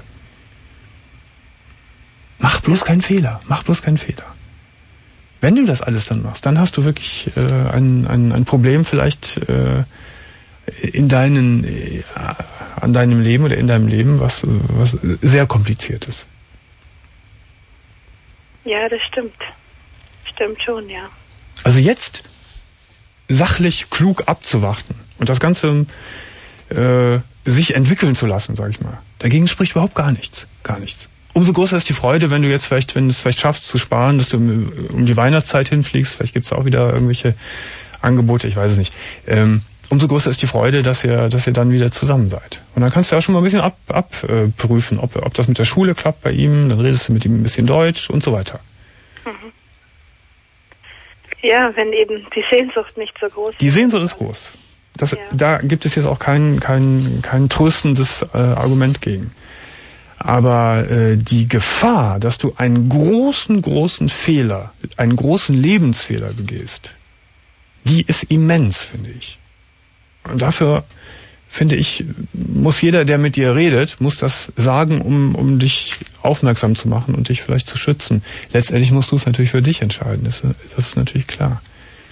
Mach bloß keinen Fehler. Mach bloß keinen Fehler. Wenn du das alles dann machst, dann hast du wirklich äh, ein, ein, ein Problem vielleicht äh, in deinen, äh, an deinem Leben oder in deinem Leben, was, was sehr kompliziert ist. Ja, das stimmt. Stimmt schon, ja. Also jetzt sachlich, klug abzuwarten und das Ganze äh, sich entwickeln zu lassen, sag ich mal. Dagegen spricht überhaupt gar nichts. Gar nichts. Umso größer ist die Freude, wenn du jetzt vielleicht, wenn du es vielleicht schaffst zu sparen, dass du um die Weihnachtszeit hinfliegst. Vielleicht gibt es auch wieder irgendwelche Angebote, ich weiß es nicht. Ähm, umso größer ist die Freude, dass ihr, dass ihr dann wieder zusammen seid. Und dann kannst du auch schon mal ein bisschen ab, abprüfen, ob, ob das mit der Schule klappt bei ihm. Dann redest du mit ihm ein bisschen Deutsch und so weiter. Mhm. Ja, wenn eben die Sehnsucht nicht so groß ist. Die Sehnsucht ist groß. Das, ja. Da gibt es jetzt auch kein, kein, kein tröstendes äh, Argument gegen. Aber äh, die Gefahr, dass du einen großen, großen Fehler, einen großen Lebensfehler begehst, die ist immens, finde ich. Und dafür, finde ich, muss jeder, der mit dir redet, muss das sagen, um, um dich aufmerksam zu machen und dich vielleicht zu schützen. Letztendlich musst du es natürlich für dich entscheiden, das, das ist natürlich klar.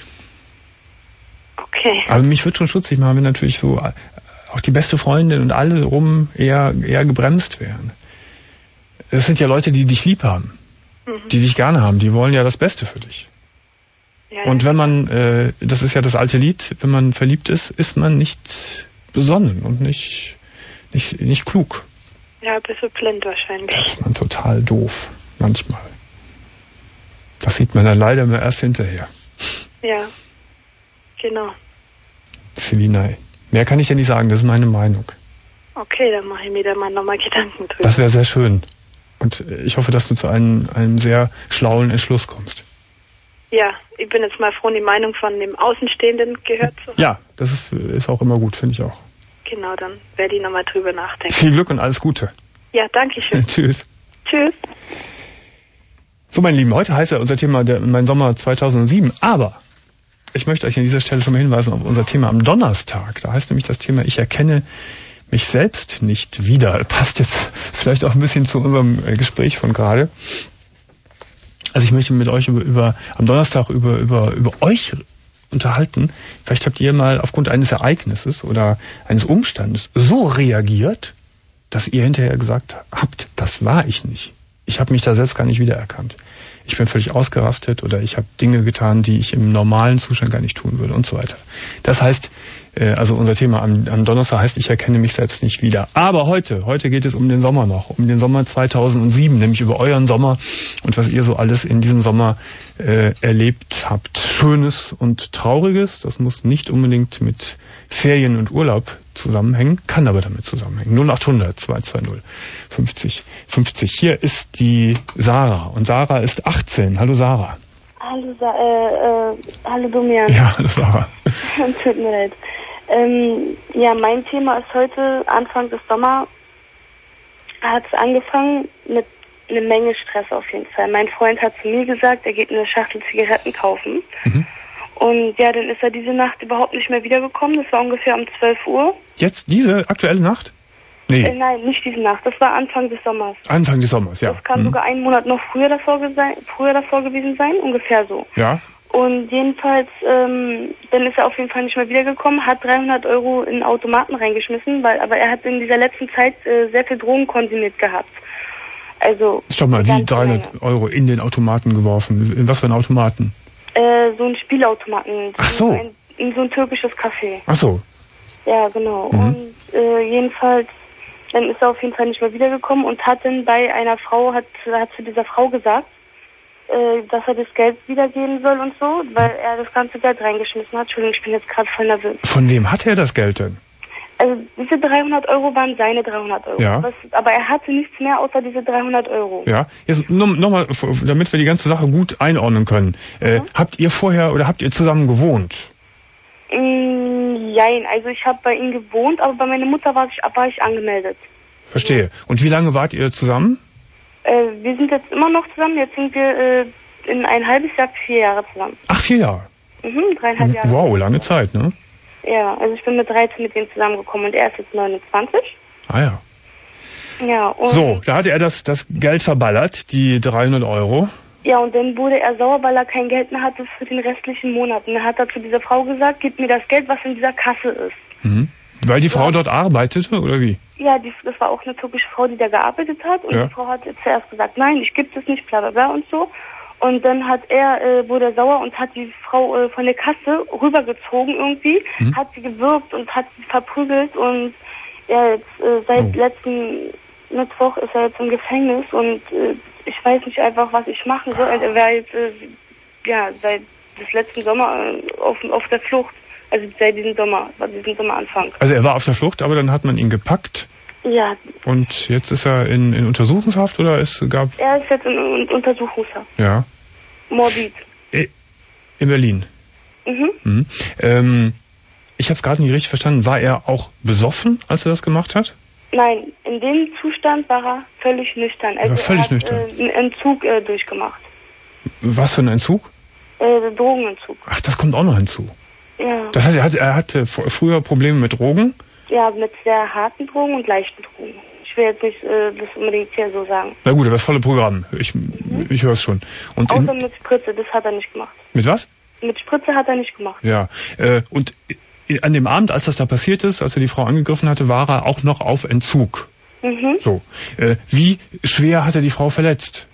Okay. Aber mich würde schon schutzig machen, wenn natürlich so auch die beste Freundin und alle rum eher, eher gebremst wären. Es sind ja Leute, die dich lieb haben, mhm. die dich gerne haben, die wollen ja das Beste für dich. Ja, und wenn man, äh, das ist ja das alte Lied, wenn man verliebt ist, ist man nicht besonnen und nicht, nicht, nicht klug. Ja, ein bisschen blind wahrscheinlich. Da ist man total doof, manchmal. Das sieht man dann leider immer erst hinterher. Ja, genau. Selina, mehr kann ich ja nicht sagen, das ist meine Meinung. Okay, dann mache ich mir da mal nochmal Gedanken drüber. Das wäre sehr schön. Und ich hoffe, dass du zu einem, einem sehr schlauen Entschluss kommst. Ja, ich bin jetzt mal froh, die Meinung von dem Außenstehenden gehört zu haben. Ja, das ist, ist auch immer gut, finde ich auch. Genau, dann werde ich nochmal drüber nachdenken. Viel Glück und alles Gute. Ja, danke schön. Tschüss. Tschüss. So, meine Lieben, heute heißt ja unser Thema der, mein Sommer zweitausendsieben, aber ich möchte euch an dieser Stelle schon mal hinweisen auf unser Thema am Donnerstag. Da heißt nämlich das Thema, ich erkenne mich selbst nicht wieder. Passt jetzt vielleicht auch ein bisschen zu unserem Gespräch von gerade. Also ich möchte mit euch über, über am Donnerstag über, über, über euch unterhalten. Vielleicht habt ihr mal aufgrund eines Ereignisses oder eines Umstandes so reagiert, dass ihr hinterher gesagt habt, das war ich nicht. Ich habe mich da selbst gar nicht wiedererkannt. Ich bin völlig ausgerastet oder ich habe Dinge getan, die ich im normalen Zustand gar nicht tun würde und so weiter. Das heißt, äh, also unser Thema am, am Donnerstag heißt, ich erkenne mich selbst nicht wieder. Aber heute, heute geht es um den Sommer noch, um den Sommer zweitausendsieben, nämlich über euren Sommer und was ihr so alles in diesem Sommer äh, erlebt habt. Schönes und Trauriges, das muss nicht unbedingt mit Ferien und Urlaub zusammenhängen, kann aber damit zusammenhängen. null acht hundert zwei zwei null fünfzig fünfzig. Hier ist die Sarah und Sarah ist achtzehn. Hallo Sarah. Hallo, Sa äh, äh, hallo Domian. Ja, hallo Sarah. Tut mir leid. Ähm, ja, mein Thema ist heute, Anfang des Sommers hat es angefangen mit einer Menge Stress auf jeden Fall. Mein Freund hat zu mir gesagt, er geht eine Schachtel Zigaretten kaufen. Mhm. Und ja, dann ist er diese Nacht überhaupt nicht mehr wiedergekommen. Das war ungefähr um zwölf Uhr. Jetzt diese aktuelle Nacht? Nee. Äh, nein, nicht diese Nacht. Das war Anfang des Sommers. Anfang des Sommers, ja. Das kann mhm. sogar einen Monat noch früher davor, früher davor gewesen sein, ungefähr so. Ja. Und jedenfalls, ähm, dann ist er auf jeden Fall nicht mehr wiedergekommen, hat dreihundert Euro in Automaten reingeschmissen, weil, aber er hat in dieser letzten Zeit äh, sehr viel Drogen konsumiert gehabt. Also. Stopp mal, wie dreihundert Euro in den Automaten geworfen? In was für einen Automaten? Äh, so ein Spielautomaten. Ach so. In, in so ein türkisches Café. Ach so. Ja, genau. Mhm. Und äh, jedenfalls, dann ist er auf jeden Fall nicht mehr wiedergekommen und hat dann bei einer Frau, hat, hat zu dieser Frau gesagt, äh, dass er das Geld wiedergeben soll und so, weil er das ganze Geld reingeschmissen hat. Entschuldigung, ich bin jetzt gerade voll nervös. Von wem hat er das Geld denn? Also diese dreihundert Euro waren seine dreihundert Euro. Ja. Was, aber er hatte nichts mehr außer diese dreihundert Euro. Ja, jetzt nochmal, damit wir die ganze Sache gut einordnen können. Äh, mhm. Habt ihr vorher oder habt ihr zusammen gewohnt? Mm, Jein, also ich habe bei ihm gewohnt, aber bei meiner Mutter war ich, war ich angemeldet. Verstehe. Und wie lange wart ihr zusammen? Äh, wir sind jetzt immer noch zusammen, jetzt sind wir äh, in ein halbes Jahr, vier Jahre zusammen. Ach, vier Jahre? Mhm, dreieinhalb Jahre. Wow, lange Zeit, ne? Ja, also ich bin mit dreizehn mit ihm zusammengekommen und er ist jetzt neunundzwanzig. Ah ja. Ja, und so, da hatte er das, das Geld verballert, die dreihundert Euro. Ja, und dann wurde er sauer, weil er kein Geld mehr hatte für den restlichen Monat. Und dann hat er zu dieser Frau gesagt, gib mir das Geld, was in dieser Kasse ist. Mhm. Weil die Frau ja. dort arbeitete, oder wie? Ja, die, das war auch eine türkische Frau, die da gearbeitet hat. Und ja. die Frau hat zuerst gesagt, nein, ich gebe das nicht, bla bla bla und so. Und dann hat er, äh, wurde er sauer und hat die Frau äh, von der Kasse rübergezogen irgendwie, mhm. hat sie gewürgt und hat sie verprügelt. Und ja, jetzt äh, seit oh. letzten Mittwoch ist er jetzt im Gefängnis und äh, ich weiß nicht einfach, was ich machen soll. Er war jetzt, äh, ja, seit des letzten Sommer äh, auf, auf der Flucht. Also seit diesem Sommer, seit diesem Sommeranfang. Also er war auf der Flucht, aber dann hat man ihn gepackt. Ja. Und jetzt ist er in, in Untersuchungshaft oder es gab... Er ist jetzt in, in Untersuchungshaft. Ja. Morbid. In Berlin. Mhm. mhm. Ähm, ich habe es gerade nicht richtig verstanden. War er auch besoffen, als er das gemacht hat? Nein, in dem Zustand war er völlig nüchtern. Also er war völlig er hat, nüchtern. Äh, einen Entzug äh, durchgemacht. Was für ein Entzug? Äh, Drogenentzug. Ach, das kommt auch noch hinzu. Ja. Das heißt, er hatte, er hatte früher Probleme mit Drogen? Ja, mit sehr harten Drogen und leichten Drogen. Ich will jetzt nicht äh, das unbedingt hier so sagen. Na gut, aber das volle Programm. Ich, mhm. ich höre es schon. Und Außer in, mit Spritze, das hat er nicht gemacht. Mit was? Mit Spritze hat er nicht gemacht. Ja. Äh, und an dem Abend, als das da passiert ist, als er die Frau angegriffen hatte, war er auch noch auf Entzug. Mhm. So. Äh, wie schwer hat er die Frau verletzt?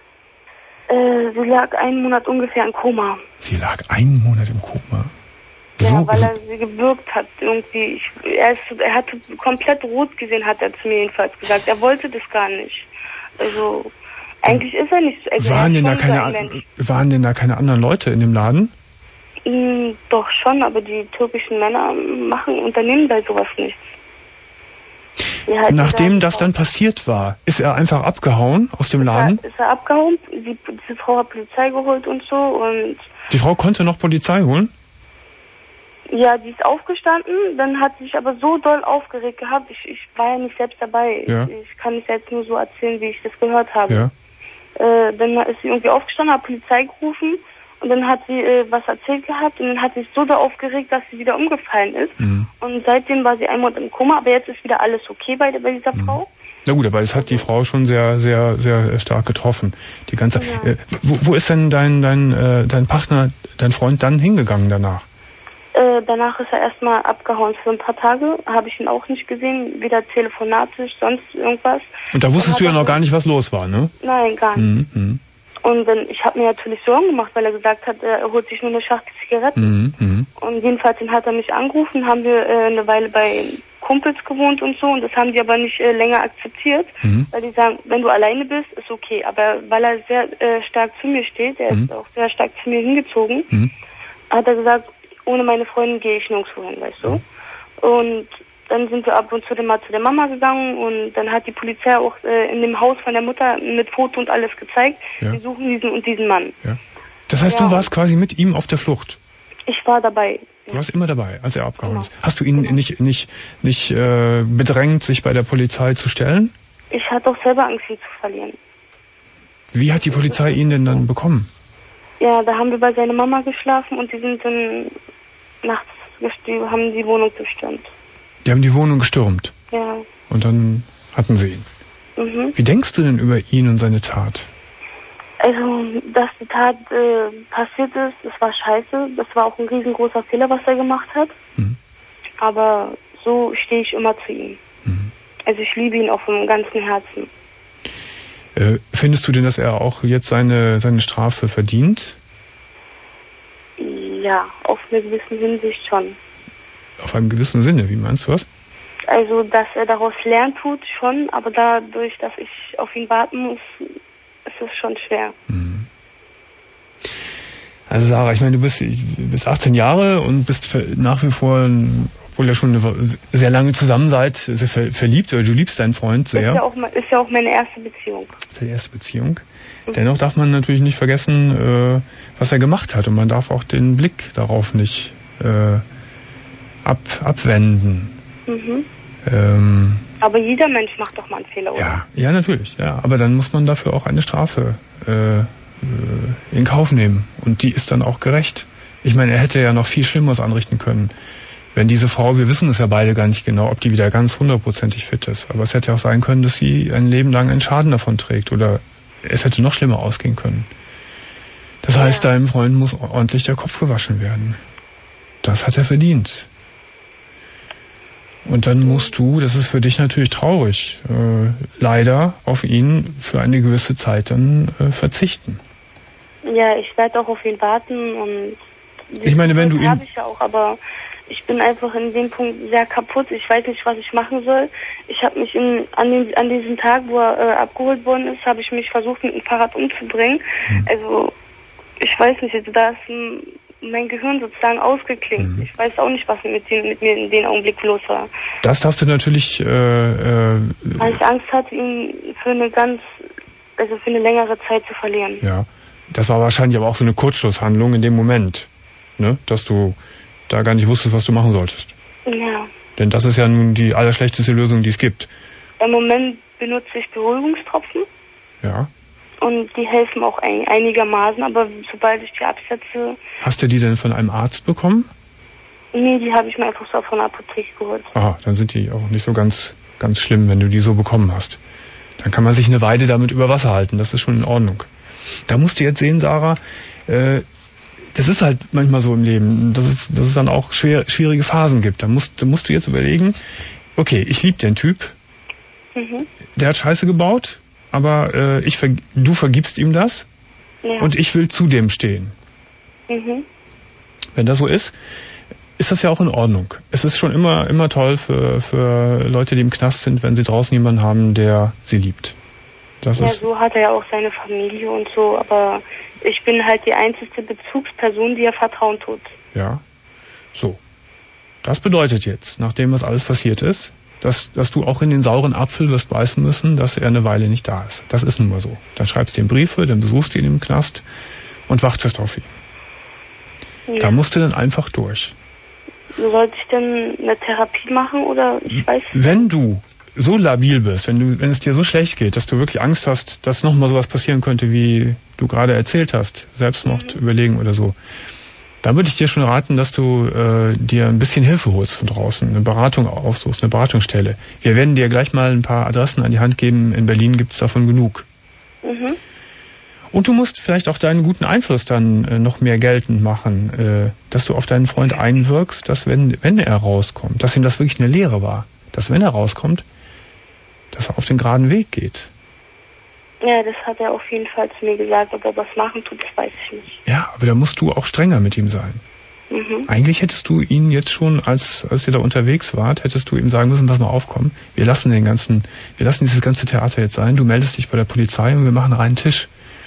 Äh, sie lag einen Monat ungefähr im Koma. Sie lag einen Monat im Koma? Ja, so, weil so. er sie gewürgt hat irgendwie. Ich, er, ist, er hatte komplett rot gesehen, hat er zu mir jedenfalls gesagt. Er wollte das gar nicht. Also eigentlich ist er nicht. Also waren, er denn da schon keine, so ein Mensch. waren denn da keine anderen Leute in dem Laden? Mm, doch schon, aber die türkischen Männer machen, unternehmen bei sowas nichts. Halt Nachdem das dann passiert war, ist er einfach abgehauen aus dem ist Laden? Er, ist er abgehauen, die, diese Frau hat Polizei geholt und so und... Die Frau konnte noch Polizei holen? Ja, die ist aufgestanden, dann hat sie sich aber so doll aufgeregt gehabt, ich, ich war ja nicht selbst dabei. Ja. Ich, ich kann es jetzt nur so erzählen, wie ich das gehört habe. Ja. Äh, dann ist sie irgendwie aufgestanden, hat Polizei gerufen und dann hat sie äh, was erzählt gehabt und dann hat sie sich so doll aufgeregt, dass sie wieder umgefallen ist. Mhm. Und seitdem war sie ein Monat im Koma, aber jetzt ist wieder alles okay bei, bei dieser mhm. Frau. Na gut, aber es hat die Frau schon sehr, sehr, sehr stark getroffen. Die ganze. Ja. Äh, wo, wo ist denn dein, dein, äh, dein Partner, dein Freund dann hingegangen danach? Äh, danach ist er erstmal abgehauen für ein paar Tage. Habe ich ihn auch nicht gesehen, weder telefonatisch, sonst irgendwas. Und da wusstest du ja noch gar nicht, was los war, ne? Nein, gar nicht. Mhm. Und dann, ich habe mir natürlich Sorgen gemacht, weil er gesagt hat, er holt sich nur eine Schachtel Zigaretten. Mhm. Und jedenfalls dann hat er mich angerufen, haben wir äh, eine Weile bei Kumpels gewohnt und so. Und das haben die aber nicht äh, länger akzeptiert, mhm. weil die sagen, wenn du alleine bist, ist okay. Aber weil er sehr äh, stark zu mir steht, er mhm. ist auch sehr stark zu mir hingezogen, mhm. hat er gesagt, ohne meine Freundin gehe ich nirgendwo hin, weißt du. Mhm. Und dann sind wir ab und zu mal zu der Mama gegangen und dann hat die Polizei auch äh, in dem Haus von der Mutter mit Foto und alles gezeigt, ja. wir suchen diesen und diesen Mann. Ja. Das heißt, ja. du warst quasi mit ihm auf der Flucht? Ich war dabei. Du warst immer dabei, als er abgehauen genau. ist. Hast du ihn genau. nicht, nicht, nicht äh, bedrängt, sich bei der Polizei zu stellen? Ich hatte auch selber Angst, ihn zu verlieren. Wie hat die Polizei ihn denn dann bekommen? Ja, da haben wir bei seiner Mama geschlafen und die sind dann nachts, die haben die Wohnung gestürmt. Die haben die Wohnung gestürmt? Ja. Und dann hatten sie ihn. Mhm. Wie denkst du denn über ihn und seine Tat? Also, dass die Tat äh, passiert ist, das war scheiße. Das war auch ein riesengroßer Fehler, was er gemacht hat. Mhm. Aber so stehe ich immer zu ihm. Mhm. Also ich liebe ihn auch vom ganzen Herzen. Äh, findest du denn, dass er auch jetzt seine, seine Strafe verdient? Ja, auf eine gewisse Hinsicht schon. Auf einem gewissen Sinne, wie meinst du das? Also, dass er daraus lernen tut, schon, aber dadurch, dass ich auf ihn warten muss, ist es schon schwer. Mhm. Also Sarah, ich meine, du bist, du bist achtzehn Jahre und bist nach wie vor, obwohl ihr schon eine, sehr lange zusammen seid, sehr ver, verliebt, oder du liebst deinen Freund sehr. Ist ja auch, ist ja auch meine erste Beziehung. Das ist die erste Beziehung. Mhm. Dennoch darf man natürlich nicht vergessen, äh, was er gemacht hat, und man darf auch den Blick darauf nicht äh, ab, abwenden. Mhm. Ähm, aber jeder Mensch macht doch mal einen Fehler, oder? Ja, ja, natürlich. Ja, aber dann muss man dafür auch eine Strafe äh, in Kauf nehmen. Und die ist dann auch gerecht. Ich meine, er hätte ja noch viel Schlimmeres anrichten können. Wenn diese Frau, wir wissen es ja beide gar nicht genau, ob die wieder ganz hundertprozentig fit ist. Aber es hätte auch sein können, dass sie ein Leben lang einen Schaden davon trägt. Oder es hätte noch schlimmer ausgehen können. Das ja. heißt, deinem Freund muss ordentlich der Kopf gewaschen werden. Das hat er verdient. Und dann musst du, das ist für dich natürlich traurig, äh, leider auf ihn für eine gewisse Zeit dann äh, verzichten. Ja, ich werde auch auf ihn warten und ich meine, wenn du ihn habe ich ja auch, aber ich bin einfach in dem Punkt sehr kaputt. Ich weiß nicht, was ich machen soll. Ich habe mich in, an, den, an diesem Tag, wo er äh, abgeholt worden ist, habe ich mich versucht, mit dem Fahrrad umzubringen. Hm. Also ich weiß nicht, also da ist ein, mein Gehirn sozusagen ausgeklingt. Hm. Ich weiß auch nicht, was mit, den, mit mir in dem Augenblick los war. Das darfst du natürlich... Äh, äh, Weil ich Angst hatte, ihn für eine ganz, also für eine längere Zeit zu verlieren. Ja, das war wahrscheinlich aber auch so eine Kurzschlusshandlung in dem Moment, ne, dass du da gar nicht wusstest, was du machen solltest. Ja. Denn das ist ja nun die allerschlechteste Lösung, die es gibt. Im Moment benutze ich Beruhigungstropfen. Ja. Und die helfen auch ein, einigermaßen, aber sobald ich die absetze... Hast du die denn von einem Arzt bekommen? Nee, die habe ich mir einfach so von der Apotheke geholt. Aha, dann sind die auch nicht so ganz, ganz schlimm, wenn du die so bekommen hast. Dann kann man sich eine Weile damit über Wasser halten, das ist schon in Ordnung. Da musst du jetzt sehen, Sarah, äh, das ist halt manchmal so im Leben, dass es, dass es dann auch schwer, schwierige Phasen gibt. Da musst, da musst du jetzt überlegen, okay, ich liebe den Typ, mhm. der hat Scheiße gebaut, aber äh, ich ver- du vergibst ihm das ja. und ich will zu dem stehen. Mhm. Wenn das so ist, ist das ja auch in Ordnung. Es ist schon immer, immer toll für, für Leute, die im Knast sind, wenn sie draußen jemanden haben, der sie liebt. Das ja, ist so hat er ja auch seine Familie und so, aber ich bin halt die einzige Bezugsperson, die er vertrauen tut. Ja, so. Das bedeutet jetzt, nachdem was alles passiert ist, dass, dass du auch in den sauren Apfel wirst beißen müssen, dass er eine Weile nicht da ist. Das ist nun mal so. Dann schreibst du ihm Briefe, dann besuchst du ihn im Knast und wartest auf ihn. Ja. Da musst du dann einfach durch. Sollte ich denn eine Therapie machen oder ich weiß nicht? Wenn du so labil bist, wenn du, wenn es dir so schlecht geht, dass du wirklich Angst hast, dass nochmal sowas passieren könnte, wie du gerade erzählt hast, Selbstmord mhm. überlegen oder so, dann würde ich dir schon raten, dass du äh, dir ein bisschen Hilfe holst von draußen, eine Beratung aufsuchst, eine Beratungsstelle. Wir werden dir gleich mal ein paar Adressen an die Hand geben. In Berlin gibt's davon genug. Mhm. Und du musst vielleicht auch deinen guten Einfluss dann äh, noch mehr geltend machen, äh, dass du auf deinen Freund einwirkst, dass wenn, wenn er rauskommt, dass ihm das wirklich eine Lehre war, dass wenn er rauskommt, dass er auf den geraden Weg geht. Ja, das hat er auf jeden Fall zu mir gesagt. Ob er was machen tut, das weiß ich nicht. Ja, aber da musst du auch strenger mit ihm sein. Mhm. Eigentlich hättest du ihn jetzt schon, als, als ihr da unterwegs wart, hättest du ihm sagen müssen, pass mal auf, komm, wir lassen den ganzen, wir lassen dieses ganze Theater jetzt sein, du meldest dich bei der Polizei und wir machen einen reinen Tisch.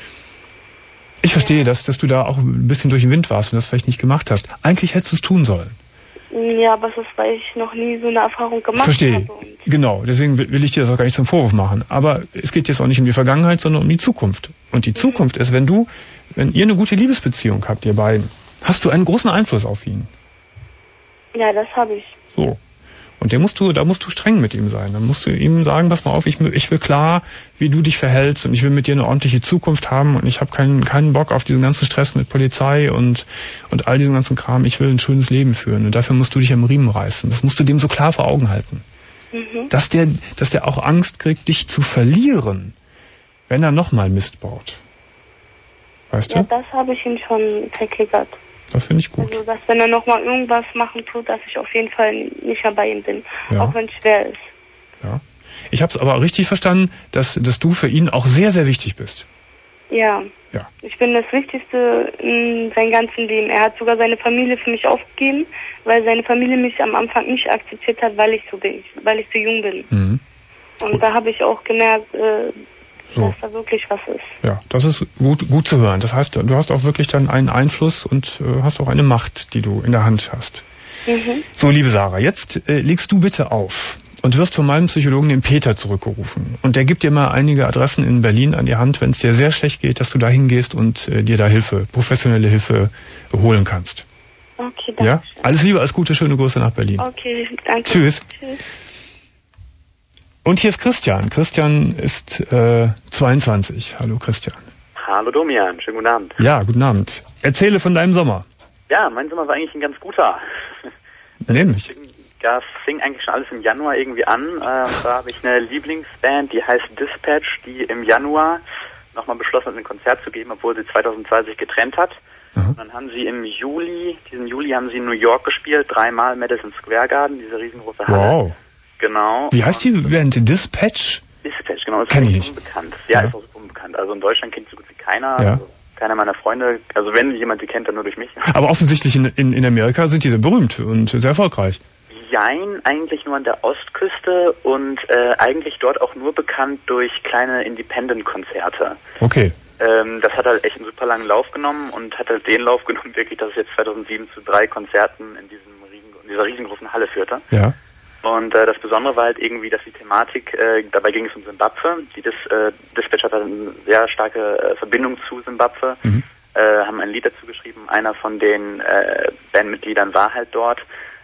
Ich verstehe, ja. dass, dass du da auch ein bisschen durch den Wind warst und das vielleicht nicht gemacht hast. Eigentlich hättest du es tun sollen. Ja, aber das ist, weil ich noch nie so eine Erfahrung gemacht Verstehe. habe. Verstehe. Genau, deswegen will ich dir das auch gar nicht zum Vorwurf machen. Aber es geht jetzt auch nicht um die Vergangenheit, sondern um die Zukunft. Und die mhm. Zukunft ist, wenn du, wenn ihr eine gute Liebesbeziehung habt, ihr beiden, hast du einen großen Einfluss auf ihn. Ja, das habe ich. So. Und der musst du, da musst du streng mit ihm sein. Dann musst du ihm sagen, pass mal auf, ich, ich will klar, wie du dich verhältst und ich will mit dir eine ordentliche Zukunft haben und ich habe keinen keinen Bock auf diesen ganzen Stress mit Polizei und und all diesen ganzen Kram. Ich will ein schönes Leben führen und dafür musst du dich am Riemen reißen. Das musst du dem so klar vor Augen halten. Mhm. Dass der, dass der auch Angst kriegt, dich zu verlieren, wenn er nochmal Mist baut. Weißt ja, du? Ja, das habe ich ihm schon verklickert. Das finde ich gut. Also, dass wenn er nochmal irgendwas machen tut, dass ich auf jeden Fall nicht mehr bei ihm bin. Ja. Auch wenn es schwer ist. Ja. Ich habe es aber richtig verstanden, dass, dass du für ihn auch sehr, sehr wichtig bist. Ja. Ja. Ich bin das Wichtigste in seinem ganzen Leben. Er hat sogar seine Familie für mich aufgegeben, weil seine Familie mich am Anfang nicht akzeptiert hat, weil ich so bin, weil ich so jung bin. Mhm. Und gut. Da habe ich auch gemerkt, äh, So. dass da wirklich was ist. Ja, das ist gut, gut zu hören. Das heißt, du hast auch wirklich dann einen Einfluss und äh, hast auch eine Macht, die du in der Hand hast. Mhm. So, liebe Sarah, jetzt äh, legst du bitte auf und wirst von meinem Psychologen, den Peter, zurückgerufen. Und der gibt dir mal einige Adressen in Berlin an die Hand, wenn es dir sehr schlecht geht, dass du da hingehst und äh, dir da Hilfe, professionelle Hilfe holen kannst. Okay, danke. Ja? Alles Liebe, alles Gute, schöne Grüße nach Berlin. Okay, danke. Tschüss. Tschüss. Und hier ist Christian. Christian ist äh, zweiundzwanzig. Hallo Christian. Hallo Domian, schönen guten Abend. Ja, guten Abend. Erzähle von deinem Sommer. Ja, mein Sommer war eigentlich ein ganz guter. Nämlich? Das fing eigentlich schon alles im Januar irgendwie an. Äh, da habe ich eine Lieblingsband, die heißt Dispatch, die im Januar nochmal beschlossen hat, ein Konzert zu geben, obwohl sie zweitausendzwei sich getrennt hat. Mhm. Und dann haben sie im Juli, diesen Juli haben sie in New York gespielt, dreimal Madison Square Garden, diese riesengroße Halle. Wow. Genau. Wie heißt die Band? Dispatch? Dispatch, genau. Das Kenn ist ich nicht. unbekannt. Ja, Ja. ist auch super unbekannt. Also in Deutschland kennt so gut wie keiner. Ja. Also keiner meiner Freunde. Also wenn jemand die kennt, dann nur durch mich. Aber offensichtlich in, in, in Amerika sind die sehr berühmt und sehr erfolgreich. Jein, eigentlich nur an der Ostküste und äh, eigentlich dort auch nur bekannt durch kleine Independent-Konzerte. Okay. Ähm, das hat halt echt einen super langen Lauf genommen und hat halt den Lauf genommen, wirklich, dass es jetzt zweitausendsieben zu drei Konzerten in, diesem riesen, in dieser riesengroßen Halle führte. Ja. Und äh, das Besondere war halt irgendwie, dass die Thematik, äh, dabei ging es um Simbabwe. Die Dis, äh, Dispatch hat eine sehr starke äh, Verbindung zu Simbabwe, Mhm. äh, haben ein Lied dazu geschrieben. Einer von den äh, Bandmitgliedern war halt dort.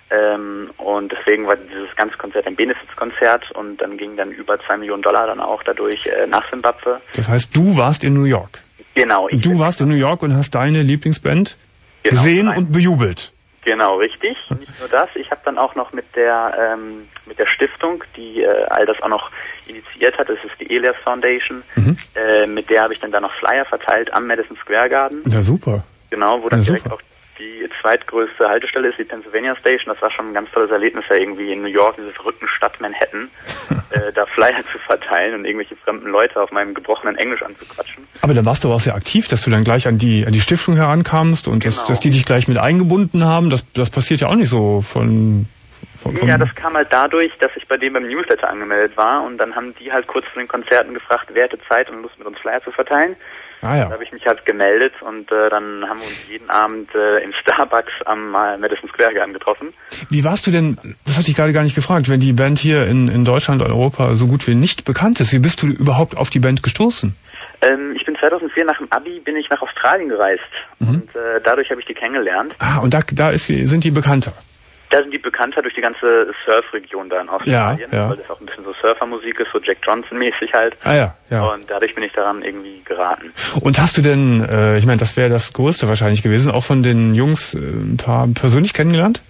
Ähm, und deswegen war dieses ganze Konzert ein Benefizkonzert und dann ging dann über zwei Millionen Dollar dann auch dadurch äh, nach Simbabwe. Das heißt, du warst in New York. Genau. Ich Du warst in New York und hast deine Lieblingsband Genau, gesehen nein. und bejubelt. Genau, richtig. Nicht nur das. Ich habe dann auch noch mit der ähm, mit der Stiftung, die äh, all das auch noch initiiert hat, das ist die Elias Foundation, Mhm. äh, mit der habe ich dann da noch Flyer verteilt am Madison Square Garden. Ja, super. Genau, wo dann Ja, direkt super. auch die zweitgrößte Haltestelle ist, die Pennsylvania Station. Das war schon ein ganz tolles Erlebnis, ja irgendwie in New York, in dieser verrückten Stadt Manhattan, äh, da Flyer zu verteilen und irgendwelche fremden Leute auf meinem gebrochenen Englisch anzuquatschen. Aber dann warst du auch sehr aktiv, dass du dann gleich an die an die Stiftung herankamst und dass, Genau. dass die dich gleich mit eingebunden haben. Das, das passiert ja auch nicht so von... von, von Ja, das kam halt dadurch, dass ich bei denen beim Newsletter angemeldet war und dann haben die halt kurz vor den Konzerten gefragt, wer hätte Zeit und Lust mit uns Flyer zu verteilen. ah ja. Da habe ich mich halt gemeldet und äh, dann haben wir uns jeden Abend äh, im Starbucks am äh, Madison Square Garden getroffen. Wie warst du denn, das hatte ich gerade gar nicht gefragt, wenn die Band hier in, in Deutschland, Europa so gut wie nicht bekannt ist, wie bist du überhaupt auf die Band gestoßen? Ähm, ich bin zweitausendvier nach dem Abi bin ich nach Australien gereist Mhm. und äh, dadurch habe ich die kennengelernt. Ah, und da, da ist, sie- sind die bekannter. Da sind die bekannter durch die ganze Surfregion da in Australien, Ja, ja. weil das auch ein bisschen so Surfermusik ist, so Jack Johnson-mäßig halt. Ah ja, ja. Und dadurch bin ich daran irgendwie geraten. Und hast du denn, äh, ich meine, das wäre das Größte wahrscheinlich gewesen, auch von den Jungs äh, ein paar persönlich kennengelernt?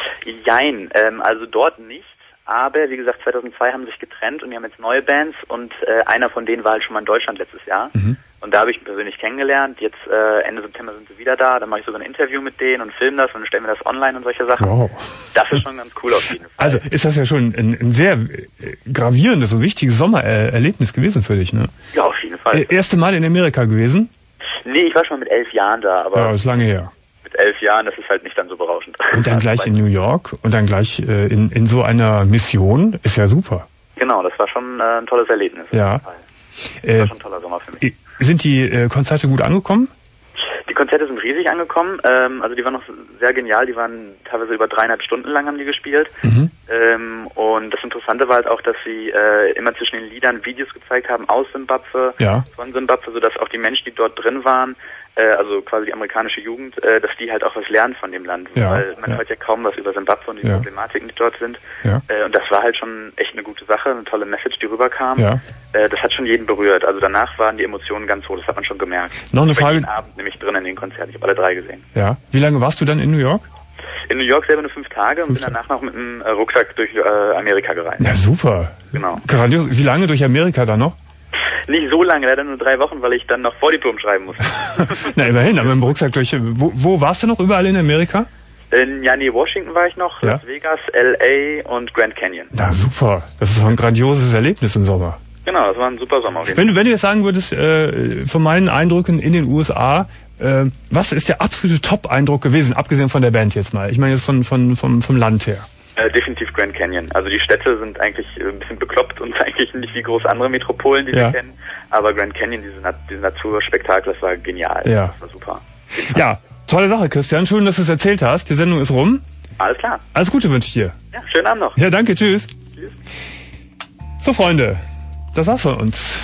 Jein, ähm, also dort nicht. Aber wie gesagt, zweitausendzwei haben sie sich getrennt und die haben jetzt neue Bands und äh, einer von denen war halt schon mal in Deutschland letztes Jahr. Mhm. Und da habe ich ihn persönlich kennengelernt. Jetzt äh, Ende September sind sie wieder da. Dann mache ich sogar ein Interview mit denen und filme das und dann stellen wir das online und solche Sachen. Wow. Das ist schon ganz cool auf jeden Fall. Also ist das ja schon ein, ein sehr äh, gravierendes und wichtiges Sommererlebnis gewesen für dich, ne? Ja, auf jeden Fall. Äh, erste Mal in Amerika gewesen? Nee, ich war schon mit elf Jahren da, aber Ja, ist lange her. mit elf Jahren, das ist halt nicht dann so berauschend. Und dann gleich in New York und dann gleich äh, in, in so einer Mission, ist ja super. Genau, das war schon äh, ein tolles Erlebnis. Ja. Auf jeden Fall. Das Äh, war schon ein toller Sommer für mich. äh, sind die äh, Konzerte gut angekommen? Die Konzerte sind riesig angekommen, ähm, also die waren noch sehr genial, die waren teilweise über dreieinhalb Stunden lang haben die gespielt. Mhm. Ähm, und das Interessante war halt auch, dass sie äh, immer zwischen den Liedern Videos gezeigt haben aus Simbabwe, Ja. von Simbabwe, sodass auch die Menschen, die dort drin waren, äh, also quasi die amerikanische Jugend, äh, dass die halt auch was lernen von dem Land. Ja, Weil man ja. hört ja kaum was über Simbabwe und die Ja. Problematiken, die dort sind. Ja. Äh, und das war halt schon echt eine gute Sache, eine tolle Message, die rüberkam. Ja. Äh, das hat schon jeden berührt. Also danach waren die Emotionen ganz hoch, das hat man schon gemerkt. Noch eine Ich war Frage. jeden Abend nämlich drin in den Konzerten, ich habe alle drei gesehen. Ja. Wie lange warst du dann in New York? In New York selber nur fünf Tage und Fünf bin danach noch mit einem äh, Rucksack durch äh, Amerika gereist. Ja, super. Genau. Grandios. Wie lange durch Amerika dann noch? Nicht so lange, leider nur drei Wochen, weil ich dann noch Vordiplom schreiben musste. Na, immerhin, aber im Rucksack durch. Wo, wo warst du noch überall in Amerika? In, ja, nee, Washington war ich noch, Ja. Las Vegas, L A und Grand Canyon. Na, super. Das ist doch ein grandioses Erlebnis im Sommer. Genau, das war ein super Sommer auf jeden Wenn du, wenn du jetzt sagen würdest, äh, von meinen Eindrücken in den U S A, äh, was ist der absolute Top-Eindruck gewesen, abgesehen von der Band jetzt mal? Ich meine jetzt von, von, vom, vom Land her. Äh, definitiv Grand Canyon. Also die Städte sind eigentlich äh, ein bisschen bekloppt und eigentlich nicht wie große andere Metropolen, die Ja. wir kennen. Aber Grand Canyon, diese, Nat diese Naturspektakel, das war genial. Ja. Das war super. Ja, tolle Sache, Christian. Schön, dass du es erzählt hast. Die Sendung ist rum. Alles klar. Alles Gute wünsche ich dir. Ja, schönen Abend noch. Ja, danke. Tschüss. Tschüss. So, Freunde, das war's von uns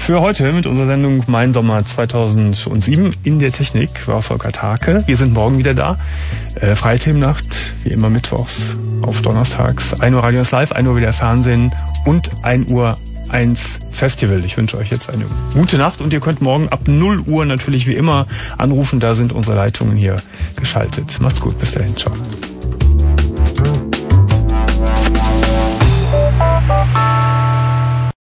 für heute mit unserer Sendung Mein Sommer zweitausendsieben. In der Technik war Volker Tarke. Wir sind morgen wieder da. Äh, Freie Themennacht, wie immer mittwochs auf donnerstags. ein Uhr Radio eins Live, ein Uhr wieder Fernsehen und ein Uhr eins Festival. Ich wünsche euch jetzt eine gute Nacht und ihr könnt morgen ab null Uhr natürlich wie immer anrufen. Da sind unsere Leitungen hier geschaltet. Macht's gut. Bis dahin. Ciao.